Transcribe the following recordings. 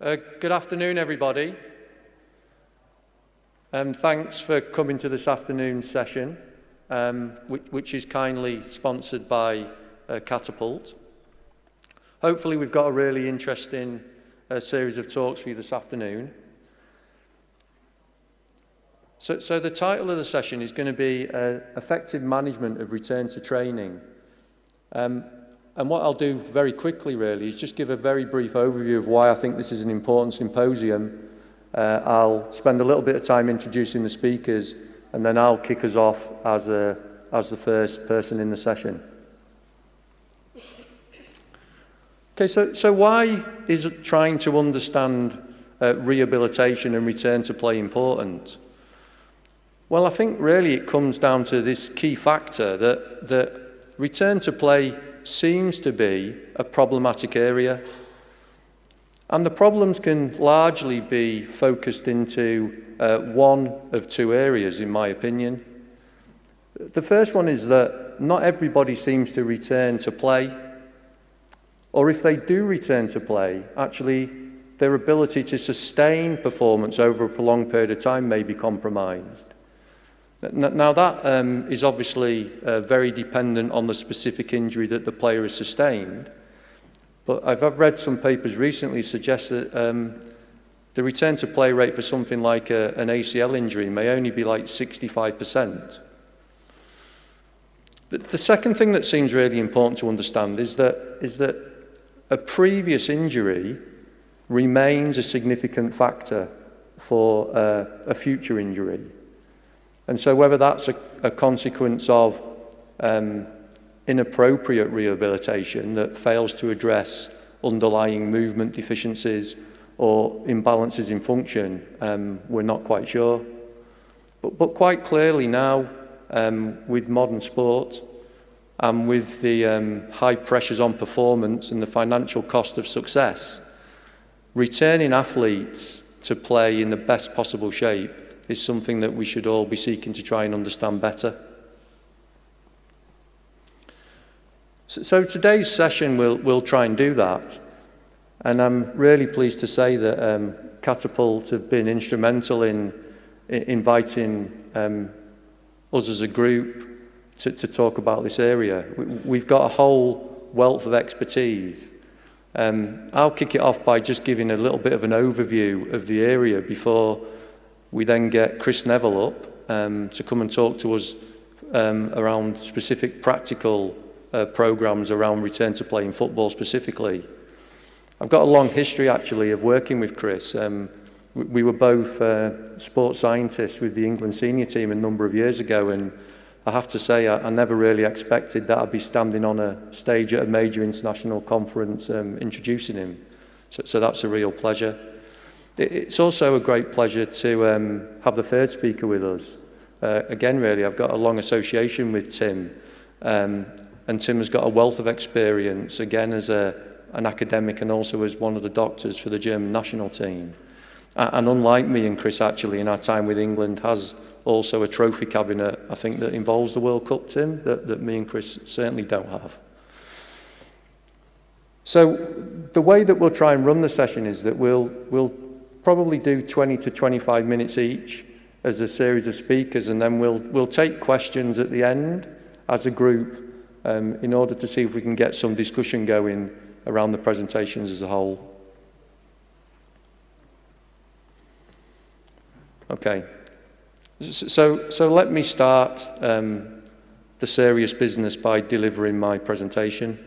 Good afternoon, everybody. Thanks for coming to this afternoon's session, which is kindly sponsored by Catapult. Hopefully we've got a really interesting series of talks for you this afternoon. So the title of the session is going to be Effective Management of Return to Training. And what I'll do very quickly really is just give a very brief overview of why I think this is an important symposium. I'll spend a little bit of time introducing the speakers, and then I'll kick us off as the first person in the session. Okay, so why is trying to understand rehabilitation and return to play important? Well, I think really it comes down to this key factor that return to play seems to be a problematic area. And the problems can largely be focused into one of two areas, in my opinion. The first one is that not everybody seems to return to play, or if they do return to play, actually their ability to sustain performance over a prolonged period of time may be compromised. Now that is obviously very dependent on the specific injury that the player has sustained, but I've read some papers recently suggest that the return to play rate for something like an ACL injury may only be like 65%. The second thing that seems really important to understand is that a previous injury remains a significant factor for a future injury. And so whether that's a consequence of inappropriate rehabilitation that fails to address underlying movement deficiencies or imbalances in function, we're not quite sure. But quite clearly now, with modern sport and with the high pressures on performance and the financial cost of success, returning athletes to play in the best possible shape is something that we should all be seeking to try and understand better. So today's session will try and do that. And I'm really pleased to say that Catapult have been instrumental in inviting us as a group to talk about this area. We've got a whole wealth of expertise. I'll kick it off by just giving a little bit of an overview of the area before we then get Chris Neville up to come and talk to us around specific practical programs around return to play in football specifically. I've got a long history actually of working with Chris. We were both sports scientists with the England senior team a number of years ago, and I have to say I never really expected that I'd be standing on a stage at a major international conference introducing him. So that's a real pleasure. It's also a great pleasure to have the third speaker with us. Again, really, I've got a long association with Tim, and Tim has got a wealth of experience, again, as an academic and also as one of the doctors for the German national team. And unlike me and Chris, actually, in our time with England, has also a trophy cabinet, I think, that involves the World Cup, Tim, that me and Chris certainly don't have. So the way that we'll try and run the session is that we'll probably do 20 to 25 minutes each as a series of speakers, and then we'll take questions at the end as a group in order to see if we can get some discussion going around the presentations as a whole. Okay, so let me start the serious business by delivering my presentation.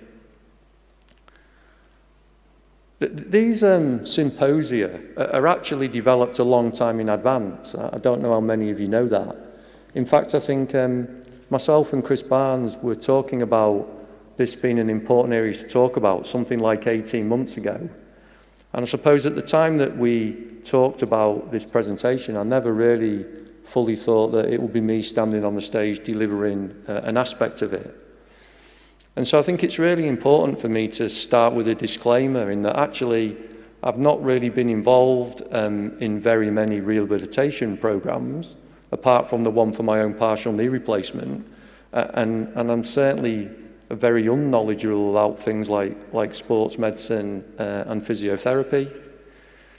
These symposia are actually developed a long time in advance. I don't know how many of you know that. In fact, I think myself and Chris Barnes were talking about this being an important area to talk about something like 18 months ago. And I suppose at the time that we talked about this presentation, I never really fully thought that it would be me standing on the stage delivering an aspect of it. And so I think it's really important for me to start with a disclaimer in that actually I've not really been involved in very many rehabilitation programs, apart from the one for my own partial knee replacement. And I'm certainly very unknowledgeable about things like sports medicine and physiotherapy.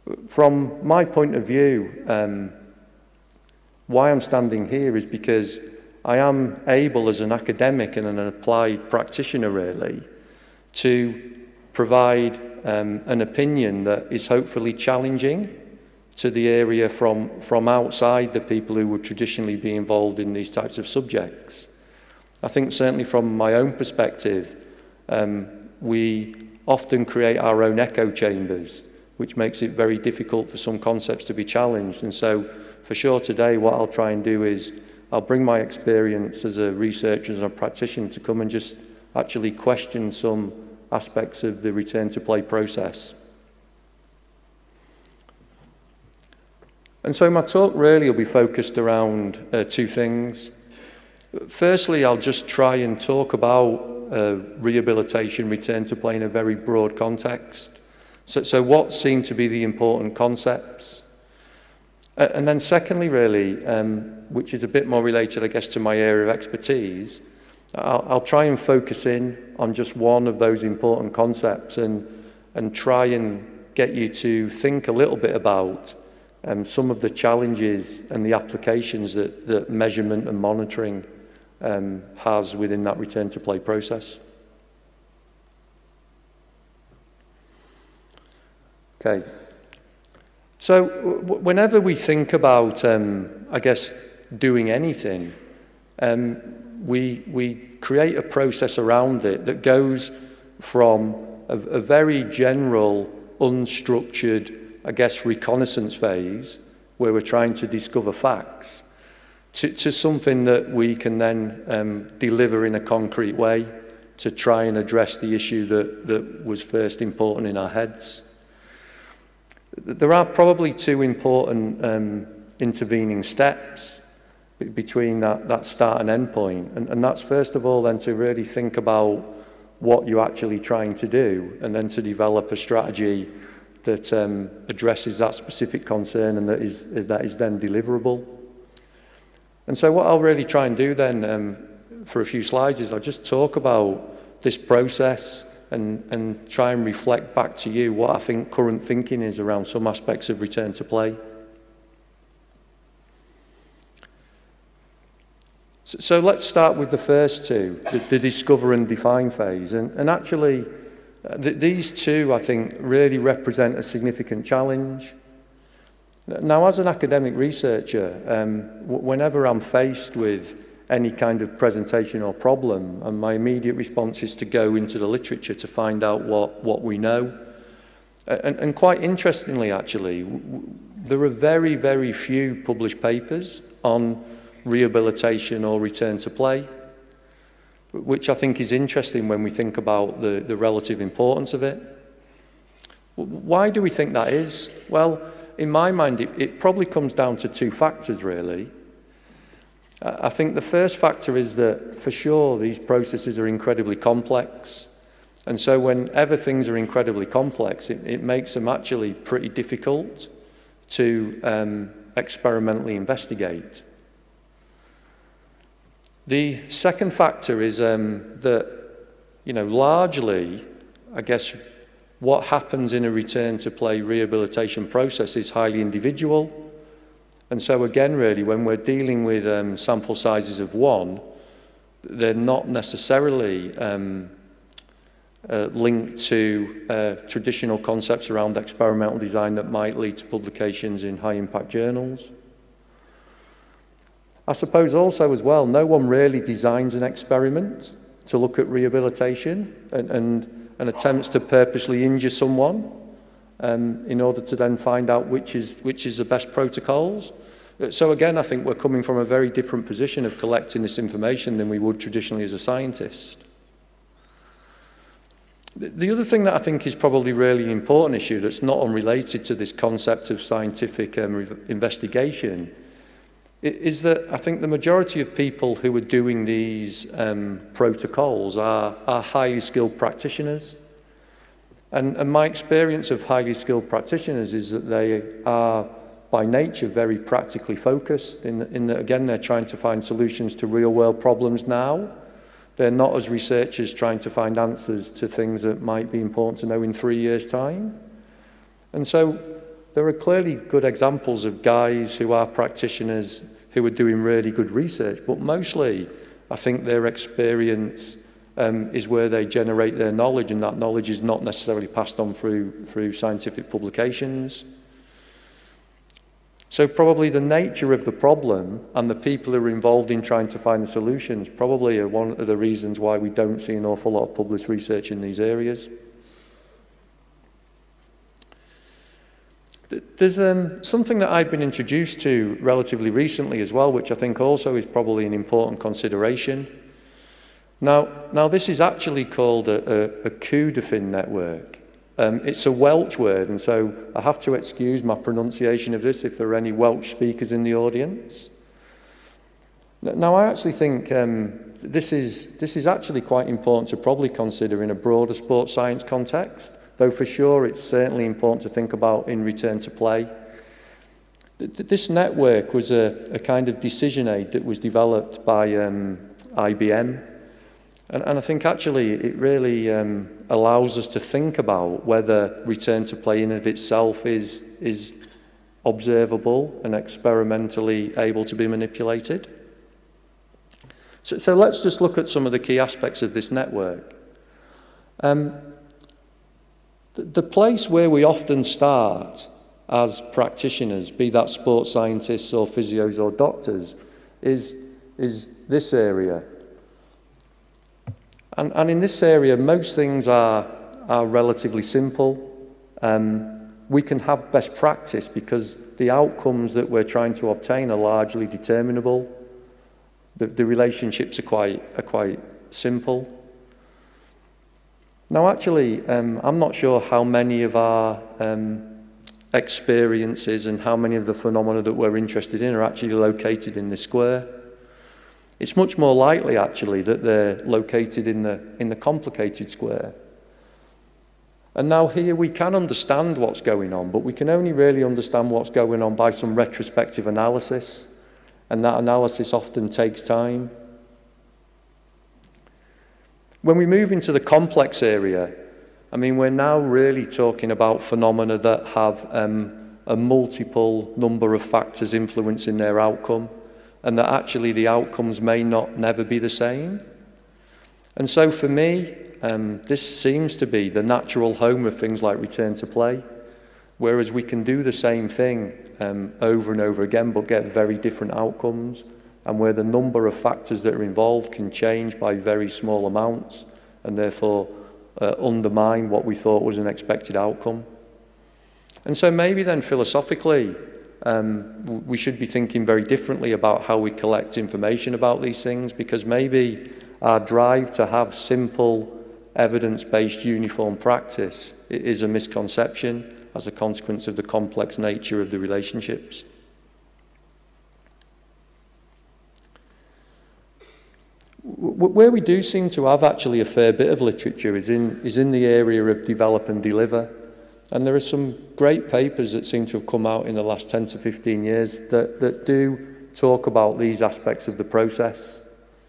From my point of view, why I'm standing here is because I am able as an academic and an applied practitioner really to provide an opinion that is hopefully challenging to the area from outside the people who would traditionally be involved in these types of subjects. I think certainly from my own perspective, we often create our own echo chambers, which makes it very difficult for some concepts to be challenged. And so for sure today, what I'll try and do is I'll bring my experience as a researcher, as a practitioner to come and just actually question some aspects of the return to play process. And so my talk really will be focused around two things. Firstly, I'll just try and talk about rehabilitation, return to play in a very broad context. So what seem to be the important concepts? And then secondly, really, which is a bit more related, I guess, to my area of expertise, I'll try and focus in on just one of those important concepts and try and get you to think a little bit about some of the challenges and the applications that measurement and monitoring has within that return to play process. Okay. So whenever we think about, I guess, doing anything, we create a process around it that goes from a very general, unstructured, I guess, reconnaissance phase, where we're trying to discover facts, to something that we can then deliver in a concrete way to try and address the issue that was first important in our heads. There are probably two important intervening steps between that start and end point. And that's first of all then to really think about what you're actually trying to do, and then to develop a strategy that addresses that specific concern and that is then deliverable. And so what I'll really try and do then for a few slides is I'll just talk about this process and try and reflect back to you what I think current thinking is around some aspects of return to play. So let's start with the first two, the discover and define phase. And actually, these two, I think, really represent a significant challenge. Now, as an academic researcher, whenever I'm faced with any kind of presentation or problem, and my immediate response is to go into the literature to find out what we know. And quite interestingly, actually, there are very, very few published papers on rehabilitation or return to play, which I think is interesting when we think about the relative importance of it. Why do we think that is? Well, in my mind, it probably comes down to two factors, really. I think the first factor is that, for sure, these processes are incredibly complex. And so whenever things are incredibly complex, it makes them actually pretty difficult to experimentally investigate. The second factor is that, largely, I guess, what happens in a return to play rehabilitation process is highly individual. And so again, really, when we're dealing with sample sizes of one, they're not necessarily linked to traditional concepts around experimental design that might lead to publications in high-impact journals. I suppose also as well, no one really designs an experiment to look at rehabilitation and attempts to purposely injure someone in order to then find out which is the best protocols. So again, I think we're coming from a very different position of collecting this information than we would traditionally as a scientist. The other thing that I think is probably really an important issue that's not unrelated to this concept of scientific investigation is that I think the majority of people who are doing these protocols are highly skilled practitioners. And my experience of highly skilled practitioners is that they are by nature very practically focused in that, again, they're trying to find solutions to real world problems now. They're not as researchers trying to find answers to things that might be important to know in 3 years' time. And so there are clearly good examples of guys who are practitioners who are doing really good research, but mostly I think their experience is where they generate their knowledge, and that knowledge is not necessarily passed on through scientific publications. So probably the nature of the problem and the people who are involved in trying to find the solutions probably are one of the reasons why we don't see an awful lot of published research in these areas. There's something that I've been introduced to relatively recently as well, which I think also is probably an important consideration. Now this is actually called a coup-de-fin network. It's a Welsh word, and so I have to excuse my pronunciation of this if there are any Welsh speakers in the audience. Now I actually think this is actually quite important to probably consider in a broader sports science context, though for sure it's certainly important to think about in return to play. This network was a kind of decision aid that was developed by IBM. And I think actually it really allows us to think about whether return to play in and of itself is observable and experimentally able to be manipulated. So let's just look at some of the key aspects of this network. The place where we often start as practitioners, be that sports scientists or physios or doctors, is this area. And in this area, most things are relatively simple. We can have best practice because the outcomes that we're trying to obtain are largely determinable. The relationships are quite simple. Now, actually, I'm not sure how many of our experiences and how many of the phenomena that we're interested in are actually located in this square. It's much more likely, actually, that they're located in the complicated square. And now here we can understand what's going on, but we can only really understand what's going on by some retrospective analysis, and that analysis often takes time. When we move into the complex area, I mean, we're now really talking about phenomena that have a multiple number of factors influencing their outcome, and that actually the outcomes may never be the same. And so for me, this seems to be the natural home of things like return to play, whereas we can do the same thing over and over again but get very different outcomes, and where the number of factors that are involved can change by very small amounts and therefore undermine what we thought was an expected outcome. And so maybe then philosophically, we should be thinking very differently about how we collect information about these things, because maybe our drive to have simple, evidence-based, uniform practice is a misconception as a consequence of the complex nature of the relationships. Where we do seem to have actually a fair bit of literature is in the area of develop and deliver. And there are some great papers that seem to have come out in the last 10 to 15 years that do talk about these aspects of the process.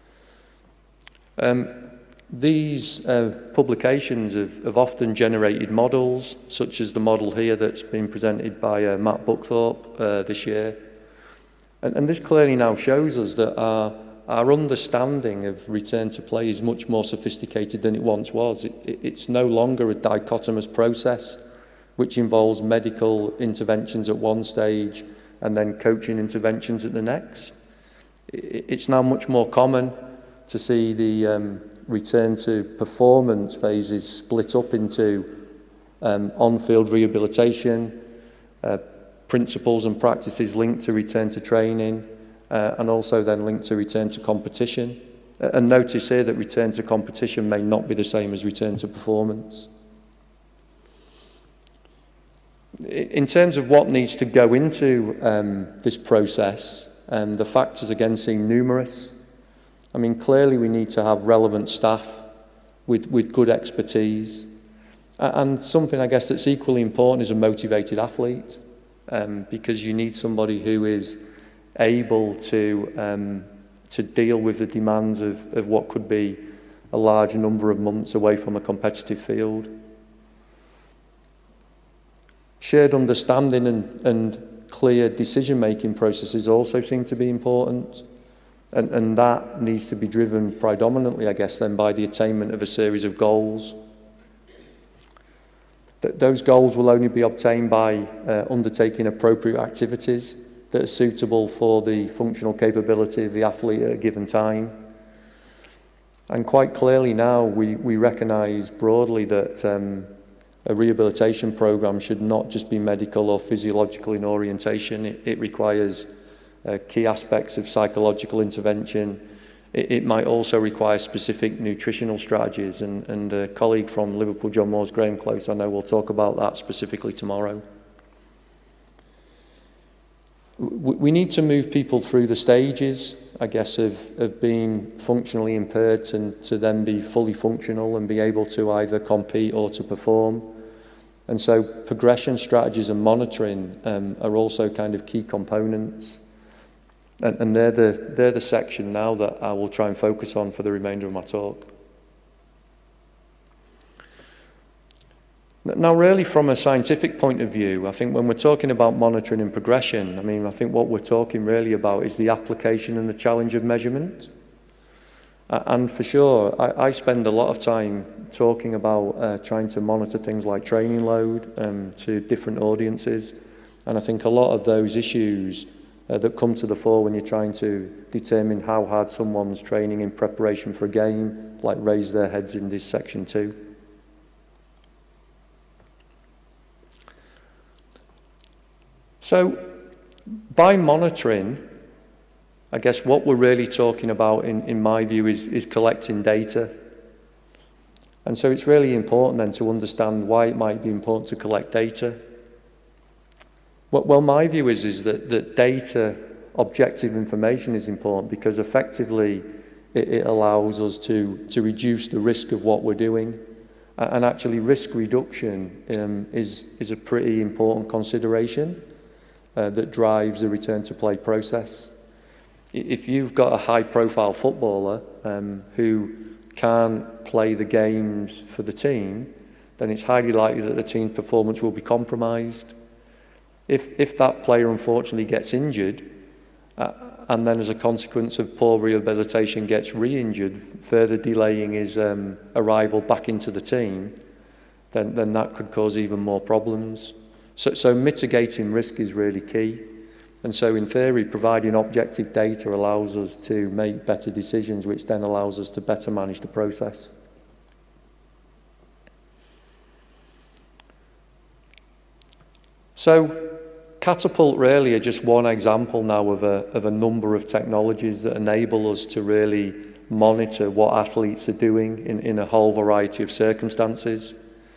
These publications have often generated models, such as the model here that's been presented by Matt Buckthorpe this year. And this clearly now shows us that our understanding of return to play is much more sophisticated than it once was. It's no longer a dichotomous process, which involves medical interventions at one stage and then coaching interventions at the next. It's now much more common to see the return to performance phases split up into on-field rehabilitation, principles and practices linked to return to training, and also then linked to return to competition. And notice here that return to competition may not be the same as return to performance. In terms of what needs to go into this process, the factors again seem numerous. I mean, clearly we need to have relevant staff with good expertise. And something I guess that's equally important is a motivated athlete, because you need somebody who is able to deal with the demands of what could be a large number of months away from a competitive field. Shared understanding and clear decision-making processes also seem to be important. And that needs to be driven predominantly, I guess, then by the attainment of a series of goals. Those goals will only be obtained by undertaking appropriate activities that are suitable for the functional capability of the athlete at a given time. And quite clearly now, we recognise broadly that a rehabilitation programme should not just be medical or physiological in orientation. It requires key aspects of psychological intervention. It might also require specific nutritional strategies, and a colleague from Liverpool John Moores, Graham Close, I know will talk about that specifically tomorrow. We need to move people through the stages, I guess, of being functionally impaired to then be fully functional and be able to either compete or to perform. And so progression strategies and monitoring are also kind of key components. And they're the section now that I will try and focus on for the remainder of my talk. Now, really, from a scientific point of view, I think when we're talking about monitoring and progression, I mean, I think what we're talking really about is the application and the challenge of measurement. And for sure, I spend a lot of time talking about trying to monitor things like training load to different audiences. And I think a lot of those issues that come to the fore when you're trying to determine how hard someone's training in preparation for a game, like raise their heads in this section too. So by monitoring, I guess what we're really talking about in my view is collecting data. And so it's really important then to understand why it might be important to collect data. Well, my view is that data, objective information is important because effectively it allows us to reduce the risk of what we're doing. And actually risk reduction is a pretty important consideration that drives the return to play process. If you've got a high profile footballer who can't play the games for the team, then it's highly likely that the team's performance will be compromised. If that player unfortunately gets injured, and then as a consequence of poor rehabilitation gets re-injured, further delaying his arrival back into the team, then that could cause even more problems. So mitigating risk is really key. And so in theory, providing objective data allows us to make better decisions, which then allows us to better manage the process. So Catapult really are just one example now of a number of technologies that enable us to really monitor what athletes are doing in a whole variety of circumstances.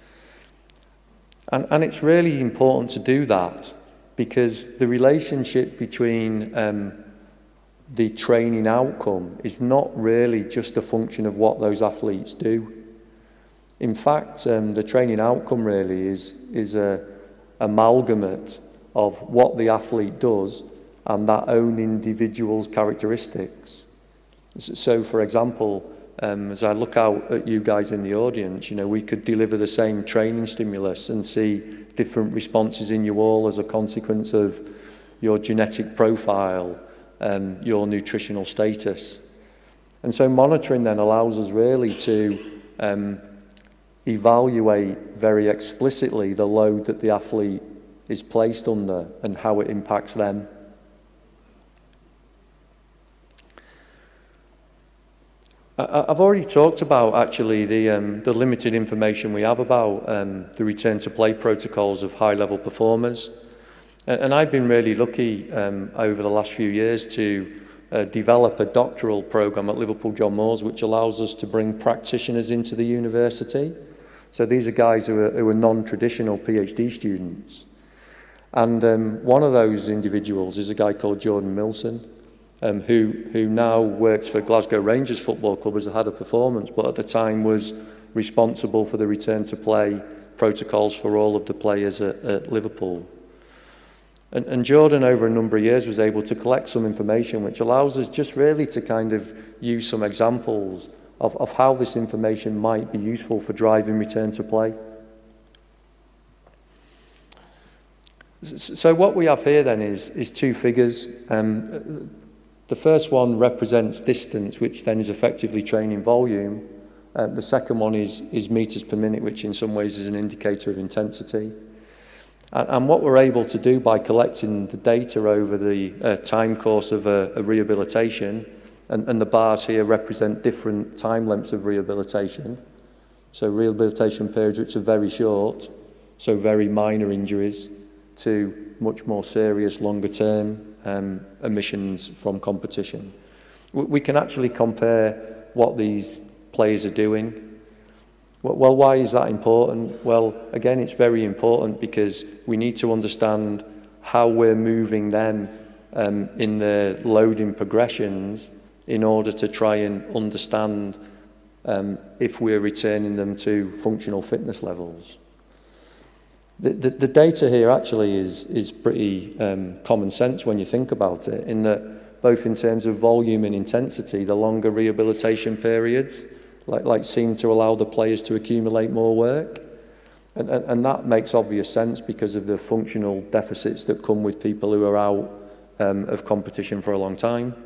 And it's really important to do that because the relationship between the training outcome is not really just a function of what those athletes do. In fact, the training outcome really is an amalgamate of what the athlete does and that own individual's characteristics. So, for example, as I look out at you guys in the audience, you know, we could deliver the same training stimulus and see different responses in you all as a consequence of your genetic profile, your nutritional status. And so monitoring then allows us really to evaluate very explicitly the load that the athlete is placed under and how it impacts them. I've already talked about actually the limited information we have about the return to play protocols of high-level performers. And I've been really lucky over the last few years to develop a doctoral program at Liverpool John Moores, which allows us to bring practitioners into the university. So these are guys who are non-traditional PhD students. And one of those individuals is a guy called Jordan Milson, who now works for Glasgow Rangers Football Club as a head of performance, but at the time was responsible for the return to play protocols for all of the players at Liverpool. And Jordan, over a number of years, was able to collect some information which allows us just really to kind of use some examples of how this information might be useful for driving return to play. So what we have here then is two figures. The first one represents distance, which then is effectively training volume. The second one is meters per minute, which in some ways is an indicator of intensity. And what we're able to do by collecting the data over the time course of a rehabilitation, and the bars here represent different time lengths of rehabilitation. So rehabilitation periods which are very short, so very minor injuries, to much more serious, longer-term emissions from competition. We can actually compare what these players are doing. Well, why is that important? Well, again, it's very important because we need to understand how we're moving them in their loading progressions in order to try and understand if we're returning them to functional fitness levels. The data here actually is pretty common sense when you think about it, in that both in terms of volume and intensity, the longer rehabilitation periods like seem to allow the players to accumulate more work. And that makes obvious sense because of the functional deficits that come with people who are out of competition for a long time.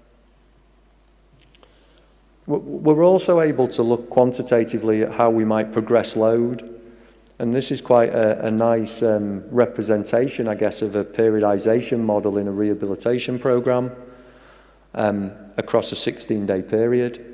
We're also able to look quantitatively at how we might progress load. And this is quite a nice representation, I guess, of a periodization model in a rehabilitation program across a 16-day period.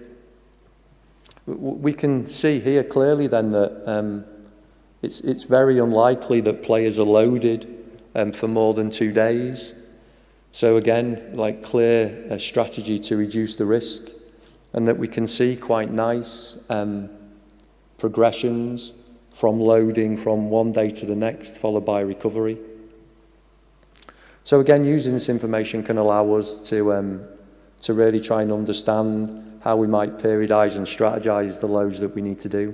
We can see here clearly then that it's very unlikely that players are loaded for more than 2 days. So again, like clear strategy to reduce the risk, and that we can see quite nice progressions from loading from one day to the next, followed by recovery. So again, using this information can allow us to really try and understand how we might periodize and strategize the loads that we need to do.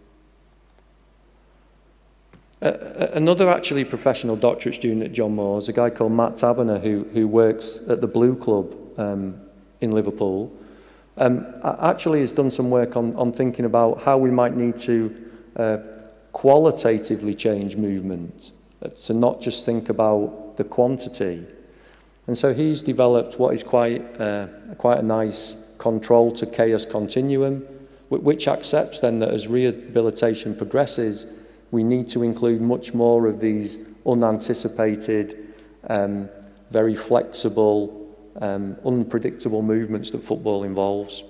Another actually professional doctorate student at John Moores, a guy called Matt Taberner, who works at the Blue Club in Liverpool, actually has done some work on thinking about how we might need to qualitatively change movement, to not just think about the quantity. And so he's developed what is quite a nice control to chaos continuum, which accepts then that as rehabilitation progresses, we need to include much more of these unanticipated, very flexible, unpredictable movements that football involves.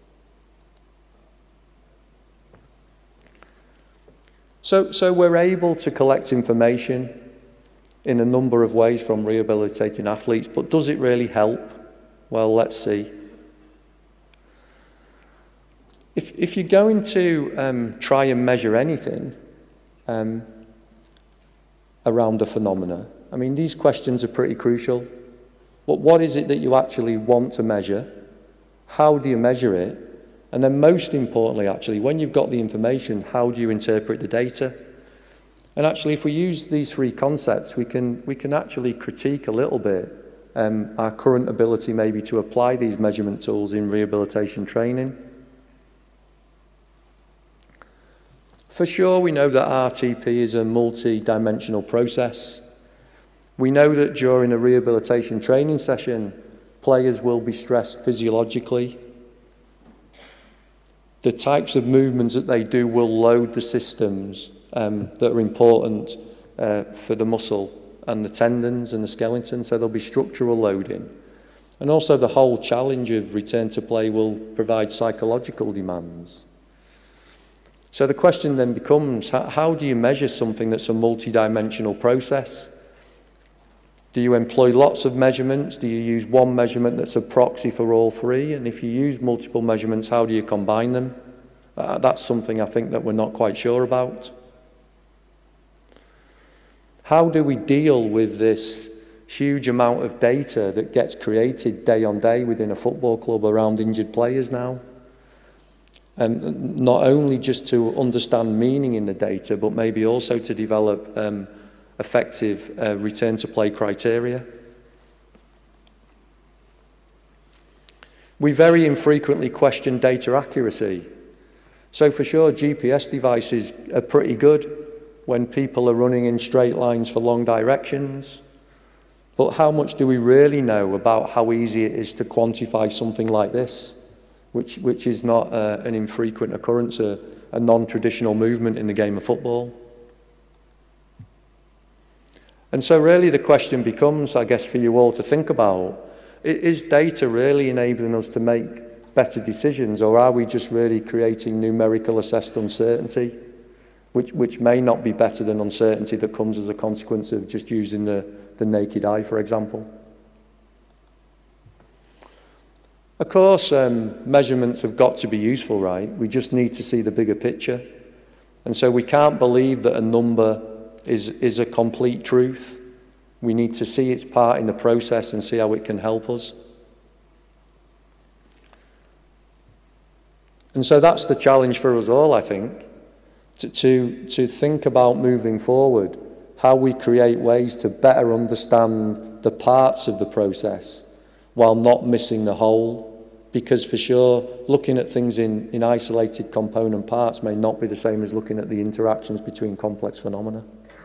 So we're able to collect information in a number of ways from rehabilitating athletes, but does it really help? Well, let's see. If you're going to try and measure anything around a phenomena, I mean, these questions are pretty crucial. But what is it that you actually want to measure? How do you measure it? And then most importantly, actually, when you've got the information, how do you interpret the data? And actually, if we use these three concepts, we can actually critique a little bit our current ability maybe to apply these measurement tools in rehabilitation training. For sure, we know that RTP is a multi-dimensional process. We know that during a rehabilitation training session, players will be stressed physiologically. The types of movements that they do will load the systems that are important for the muscle and the tendons and the skeleton, so there'll be structural loading. And also the whole challenge of return to play will provide psychological demands. So the question then becomes, how do you measure something that's a multi-dimensional process? Do you employ lots of measurements? Do you use one measurement that's a proxy for all three? And if you use multiple measurements, how do you combine them? That's something I think that we're not quite sure about. How do we deal with this huge amount of data that gets created day on day within a football club around injured players now? And not only just to understand meaning in the data, but maybe also to develop effective return to play criteria. We very infrequently question data accuracy. So for sure, GPS devices are pretty good when people are running in straight lines for long directions. But how much do we really know about how easy it is to quantify something like this, which is not an infrequent occurrence, a non-traditional movement in the game of football? And so really the question becomes, I guess, for you all to think about, is data really enabling us to make better decisions, or are we just really creating numerical assessed uncertainty, which may not be better than uncertainty that comes as a consequence of just using the naked eye, for example? Of course, measurements have got to be useful, right? We just need to see the bigger picture. And so we can't believe that a number is a complete truth. We need to see its part in the process and see how it can help us. And so that's the challenge for us all, I think, to think about moving forward, how we create ways to better understand the parts of the process while not missing the whole. Because for sure, looking at things in isolated component parts may not be the same as looking at the interactions between complex phenomena.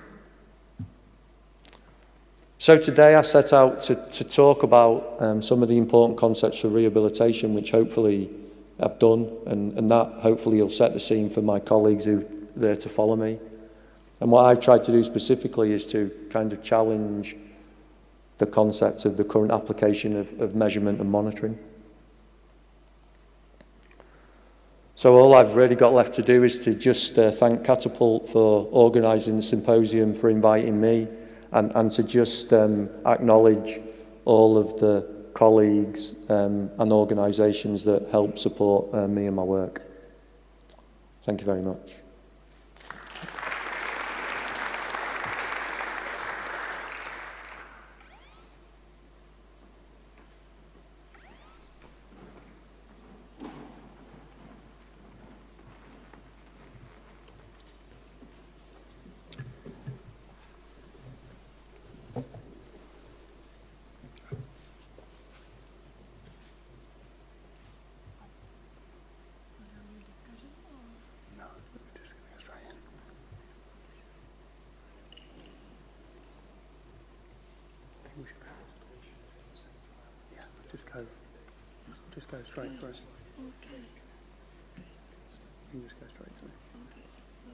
So today I set out to talk about some of the important concepts for rehabilitation, which hopefully I've done, and that hopefully will set the scene for my colleagues who are there to follow me. And what I've tried to do specifically is to kind of challenge the concept of the current application of measurement and monitoring. So all I've really got left to do is to just thank Catapult for organising the symposium, for inviting me, and to just acknowledge all of the colleagues and organisations that help support me and my work. Thank you very much. Just go straight through. Okay. You can just go straight through. Okay, so...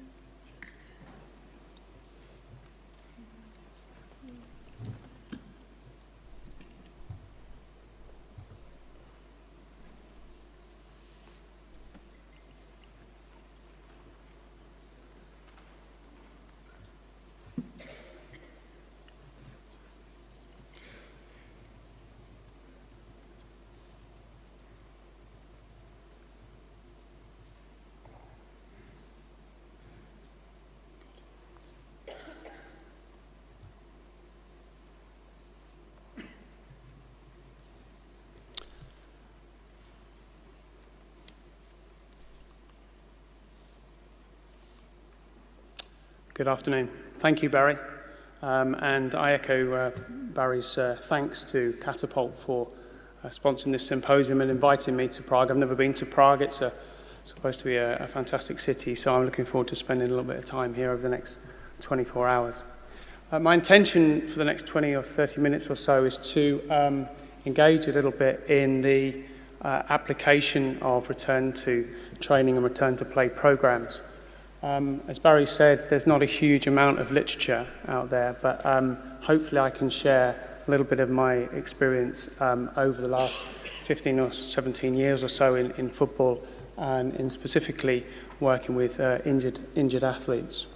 Good afternoon. Thank you, Barry. And I echo Barry's thanks to Catapult for sponsoring this symposium and inviting me to Prague. I've never been to Prague. It's supposed to be a fantastic city, so I'm looking forward to spending a little bit of time here over the next 24 hours. My intention for the next 20 or 30 minutes or so is to engage a little bit in the application of return to training and return to play programs. As Barry said, there's not a huge amount of literature out there, but hopefully I can share a little bit of my experience over the last 15 or 17 years or so in football, and in specifically working with injured athletes.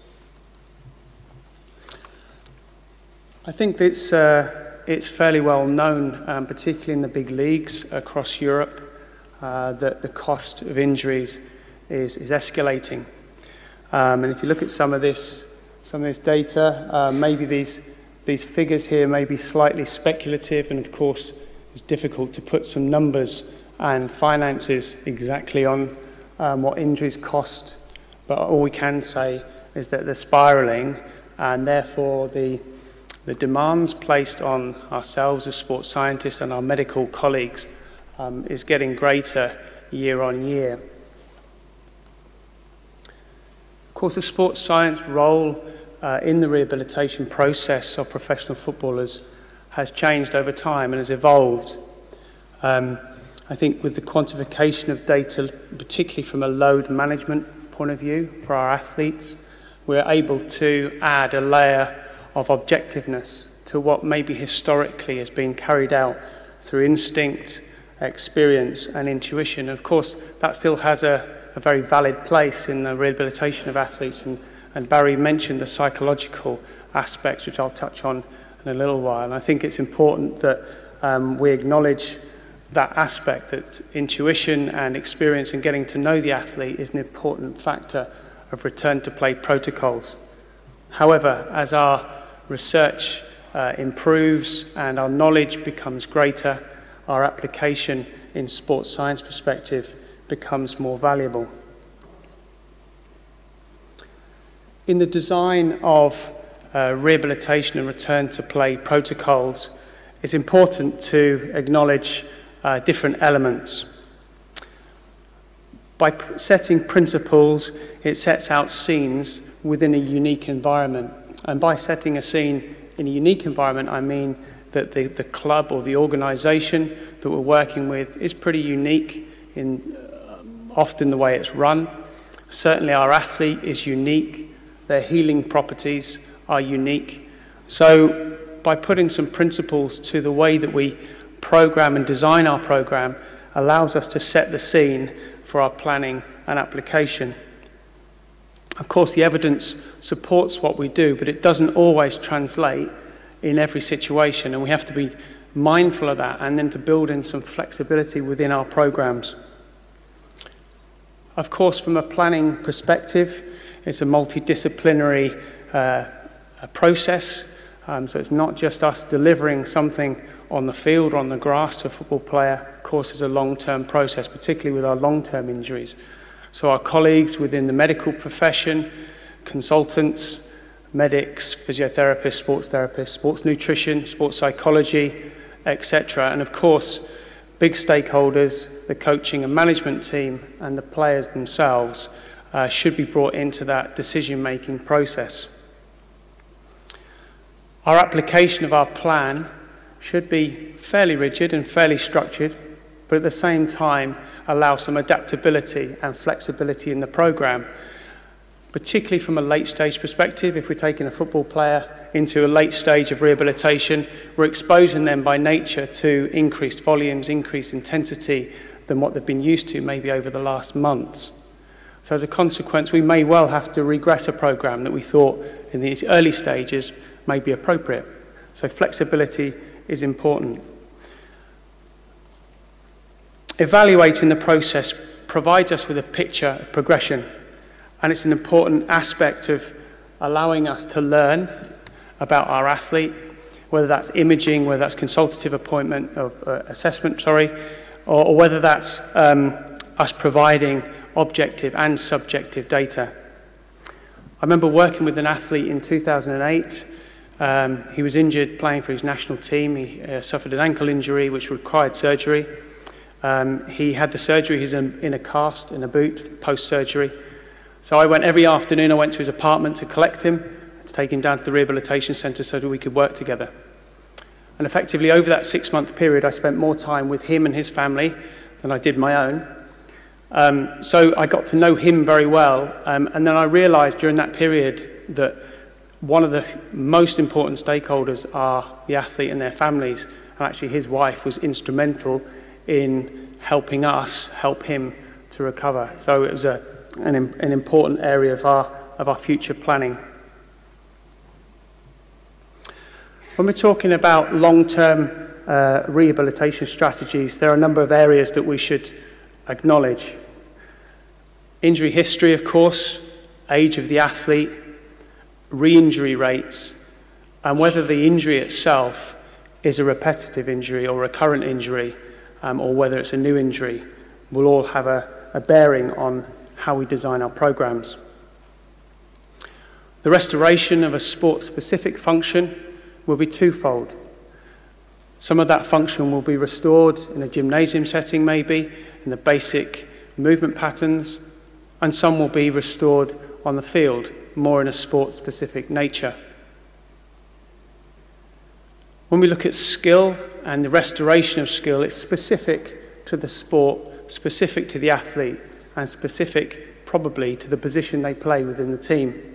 I think it's fairly well known, particularly in the big leagues across Europe, that the cost of injuries is escalating. And if you look at some of this data, maybe these figures here may be slightly speculative, and of course it's difficult to put some numbers and finances exactly on what injuries cost, but all we can say is that they're spiraling, and therefore the demands placed on ourselves as sports scientists and our medical colleagues is getting greater year on year. course, the sports science role in the rehabilitation process of professional footballers has changed over time and has evolved. I think with the quantification of data, particularly from a load management point of view for our athletes, we're able to add a layer of objectiveness to what maybe historically has been carried out through instinct, experience and intuition. Of course, that still has a very valid place in the rehabilitation of athletes, and Barry mentioned the psychological aspects, which I'll touch on in a little while. And I think it's important that we acknowledge that aspect, that intuition and experience and getting to know the athlete is an important factor of return to play protocols. However, as our research improves and our knowledge becomes greater, our application in sports science perspective becomes more valuable. In the design of rehabilitation and return to play protocols, it's important to acknowledge different elements. By setting principles, it sets out scenes within a unique environment. And by setting a scene in a unique environment, I mean that the club or the organisation that we're working with is pretty unique in often the way it's run. Certainly our athlete is unique. Their healing properties are unique. So by putting some principles to the way that we program and design our program allows us to set the scene for our planning and application. Of course, the evidence supports what we do, but it doesn't always translate in every situation, and we have to be mindful of that and then to build in some flexibility within our programs. Of course, from a planning perspective, it's a multidisciplinary process, so it's not just us delivering something on the field or on the grass to a football player. Of course, it's a long-term process, particularly with our long-term injuries. So our colleagues within the medical profession, consultants, medics, physiotherapists, sports nutrition, sports psychology, etc. And of course, big stakeholders, the coaching and management team and the players themselves should be brought into that decision-making process. Our application of our plan should be fairly rigid and fairly structured, but at the same time allow some adaptability and flexibility in the program, particularly from a late stage perspective. If we're taking a football player into a late stage of rehabilitation, we're exposing them by nature to increased volumes, increased intensity than what they've been used to maybe over the last months. So as a consequence, we may well have to regress a program that we thought in the early stages may be appropriate. So flexibility is important. Evaluating the process provides us with a picture of progression, and it's an important aspect of allowing us to learn about our athlete, whether that's imaging, whether that's consultative appointment or assessment, or whether that's us providing objective and subjective data. I remember working with an athlete in 2008. He was injured playing for his national team. He suffered an ankle injury which required surgery. He had the surgery. He's in a cast, in a boot, post-surgery. So I went every afternoon, I went to his apartment to collect him, to take him down to the rehabilitation centre so that we could work together. And effectively, over that 6-month period, I spent more time with him and his family than I did my own. So I got to know him very well, and then I realised during that period that one of the most important stakeholders are the athlete and their families, and actually his wife was instrumental in helping us help him to recover. So it was an important area of our future planning. When we're talking about long-term rehabilitation strategies, there are a number of areas that we should acknowledge. Injury history, of course, age of the athlete, re-injury rates, and whether the injury itself is a repetitive injury or recurrent injury, or whether it's a new injury, will all have a bearing on how we design our programs. The restoration of a sport-specific function will be twofold. Some of that function will be restored in a gymnasium setting, maybe, in the basic movement patterns, and some will be restored on the field, more in a sport-specific nature. When we look at skill and the restoration of skill, it's specific to the sport, specific to the athlete, and specific probably to the position they play within the team.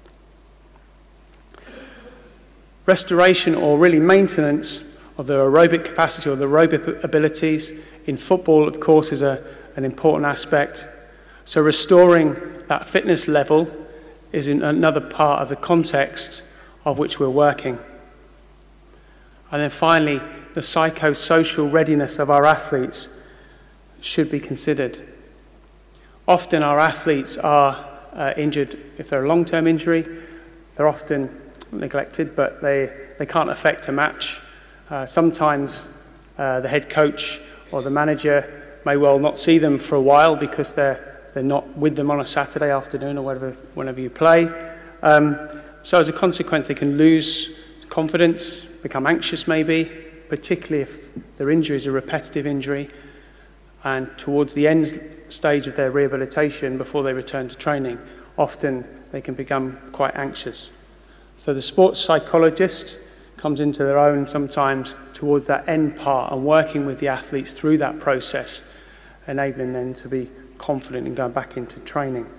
Restoration, or really maintenance, of their aerobic capacity or the aerobic abilities in football, of course, is an important aspect. So restoring that fitness level is in another part of the context of which we're working. And then finally, the psychosocial readiness of our athletes should be considered. Often our athletes are injured. If they're a long-term injury, they're often neglected, but they can't affect a match. Sometimes the head coach or the manager may well not see them for a while because they're not with them on a Saturday afternoon or whenever you play. So as a consequence, they can lose confidence, become anxious maybe, particularly if their injury is a repetitive injury, and towards the end stage of their rehabilitation, before they return to training, often they can become quite anxious. So the sports psychologist comes into their own sometimes towards that end part and working with the athletes through that process, enabling them to be confident in going back into training.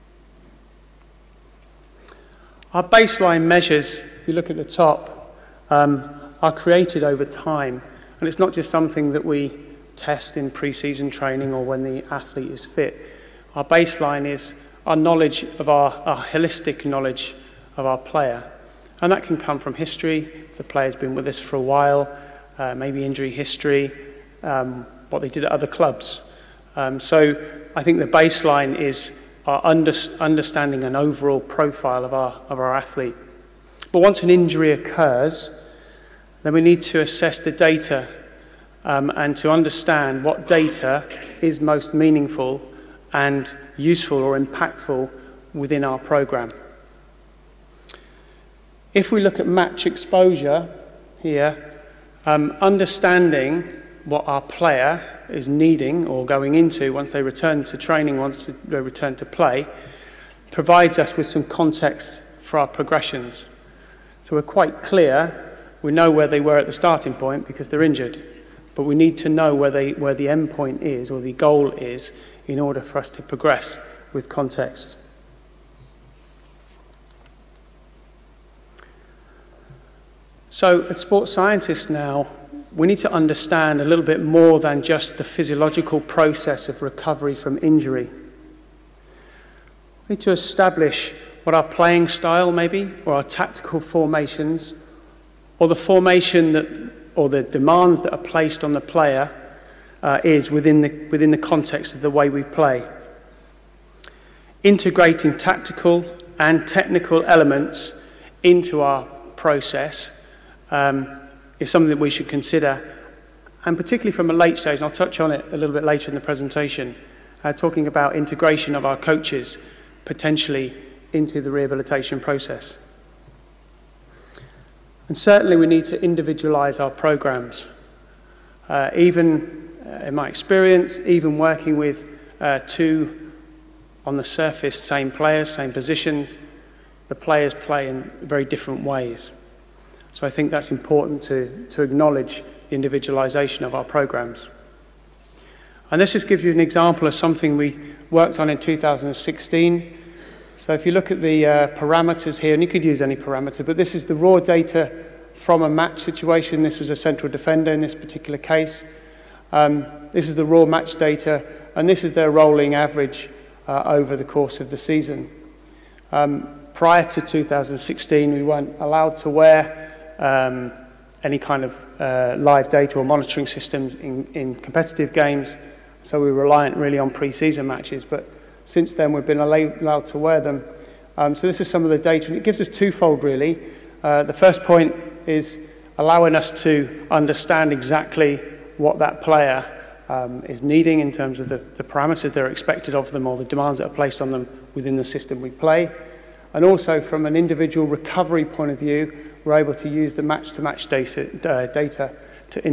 Our baseline measures, if you look at the top, are created over time, and it's not just something that we test in pre-season training or when the athlete is fit. Our baseline is our knowledge of our holistic knowledge of our player, and that can come from history. If the player's been with us for a while, maybe injury history, what they did at other clubs. So I think the baseline is our understanding and overall profile of our athlete. But once an injury occurs, then we need to assess the data and to understand what data is most meaningful and useful or impactful within our program. If we look at match exposure here, understanding what our player is needing or going into once they return to training, once they return to play, provides us with some context for our progressions. So we're quite clear, we know where they were at the starting point because they're injured, but we need to know where the end point is or the goal is in order for us to progress with context. So as sports scientists now, we need to understand a little bit more than just the physiological process of recovery from injury. We need to establish what our playing style maybe, or our tactical formations, or the formation that, or the demands that are placed on the player is within the context of the way we play. Integrating tactical and technical elements into our process is something that we should consider, and particularly from a late stage, and I'll touch on it a little bit later in the presentation, talking about integration of our coaches potentially into the rehabilitation process. And certainly we need to individualize our programs. Even in my experience, even working with two on the surface, same players, same positions, the players play in very different ways. So I think that's important to acknowledge the individualization of our programs. And this just gives you an example of something we worked on in 2016. So if you look at the parameters here, and you could use any parameter, but this is the raw data from a match situation. This was a central defender in this particular case. This is the raw match data, and this is their rolling average over the course of the season. Prior to 2016, we weren't allowed to wear any kind of live data or monitoring systems in competitive games, so we were reliant really on pre-season matches. But since then, we've been allowed to wear them. So this is some of the data, and it gives us twofold, really. The first point is allowing us to understand exactly what that player is needing in terms of the parameters that are expected of them or the demands that are placed on them within the system we play. And also, from an individual recovery point of view, we're able to use the match-to-match data to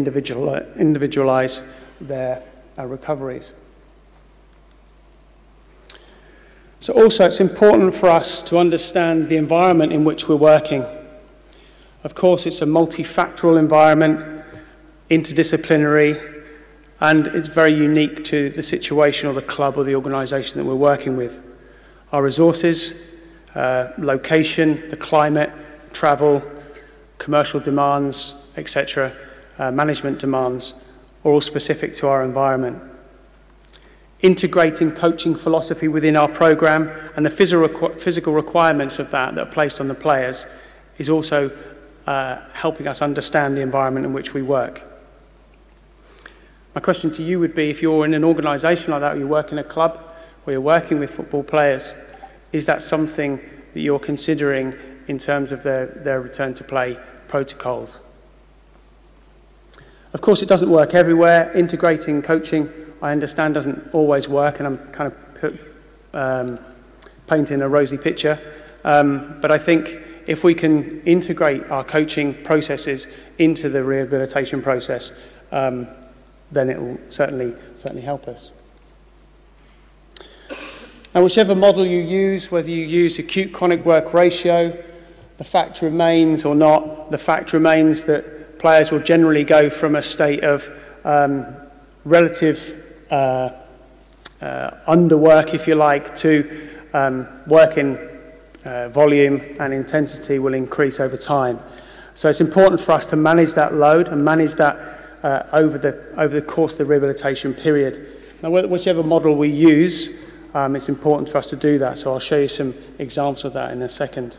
individualize their recoveries. So also it's important for us to understand the environment in which we're working. Of course, it's a multifactorial environment, interdisciplinary, and it's very unique to the situation or the club or the organisation that we're working with. Our resources, location, the climate, travel, commercial demands, etc., management demands, are all specific to our environment. Integrating coaching philosophy within our program and the physical requirements of that are placed on the players is also helping us understand the environment in which we work. My question to you would be, if you're in an organisation like that, or you work in a club where you're working with football players, is that something that you're considering in terms of their return to play protocols? Of course, it doesn't work everywhere. Integrating coaching, I understand, doesn't always work, and I'm kind of painting a rosy picture. But I think if we can integrate our coaching processes into the rehabilitation process, then it will certainly help us. Now, whichever model you use, whether you use acute chronic work ratio, the fact remains or not, the fact remains that players will generally go from a state of relative underwork, if you like, to working volume and intensity will increase over time. So it's important for us to manage that load and manage that over the course of the rehabilitation period. Now, whichever model we use, it's important for us to do that. So I'll show you some examples of that in a second.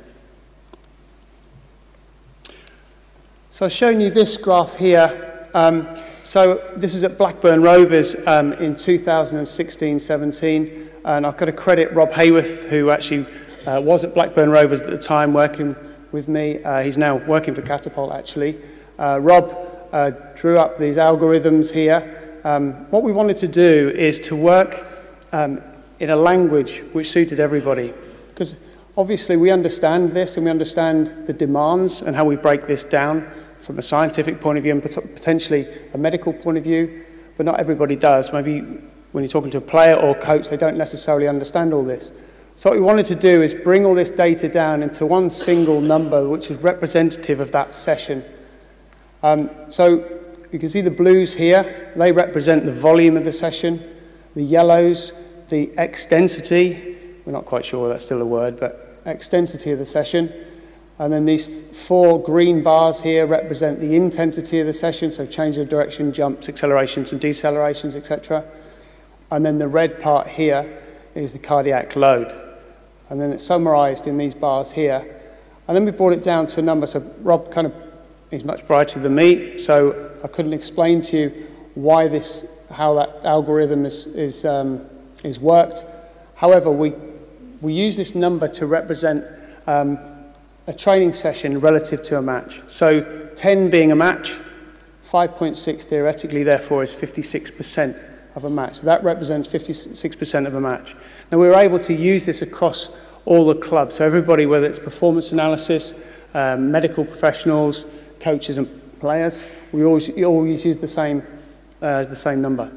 So I've shown you this graph here. So this is at Blackburn Rovers in 2016-17, and I've got to credit Rob Hayworth, who actually was at Blackburn Rovers at the time working with me. He's now working for Catapult, actually. Rob drew up these algorithms here. What we wanted to do is to work in a language which suited everybody, because obviously we understand this and we understand the demands and how we break this down from a scientific point of view and potentially a medical point of view, but not everybody does. Maybe when you're talking to a player or coach, they don't necessarily understand all this. So what we wanted to do is bring all this data down into one single number which is representative of that session. So you can see the blues here, they represent the volume of the session, the yellows, the extensity, we're not quite sure that's still a word, but extensity of the session. And then these 4 green bars here represent the intensity of the session, so change of direction, jumps, accelerations and decelerations, etc. And then the red part here is the cardiac load. And then it's summarized in these bars here. And then we brought it down to a number. So Rob he's much brighter than me, so I couldn't explain to you why how that algorithm is worked. However, we use this number to represent a training session relative to a match. So 10 being a match, 5.6 theoretically, therefore, is 56% of a match. So that represents 56% of a match. Now, we were able to use this across all the clubs. So everybody, whether it's performance analysis, medical professionals, coaches and players, we always use the same number.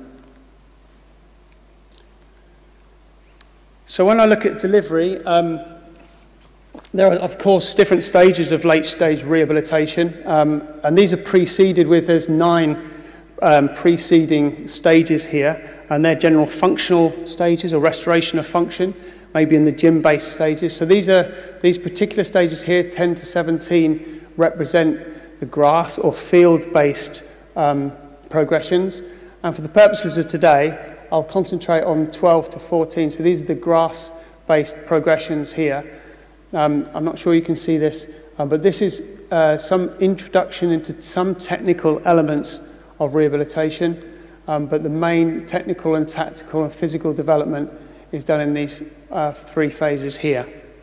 So when I look at delivery, there are, of course, different stages of late-stage rehabilitation, and these are preceded with, there's 9 preceding stages here, and they're general functional stages or restoration of function, maybe in the gym-based stages. So these particular stages here, 10 to 17, represent the grass or field-based progressions. And for the purposes of today, I'll concentrate on 12 to 14. So these are the grass-based progressions here. I'm not sure you can see this, but this is some introduction into some technical elements of rehabilitation, but the main technical and tactical and physical development is done in these 3 phases here.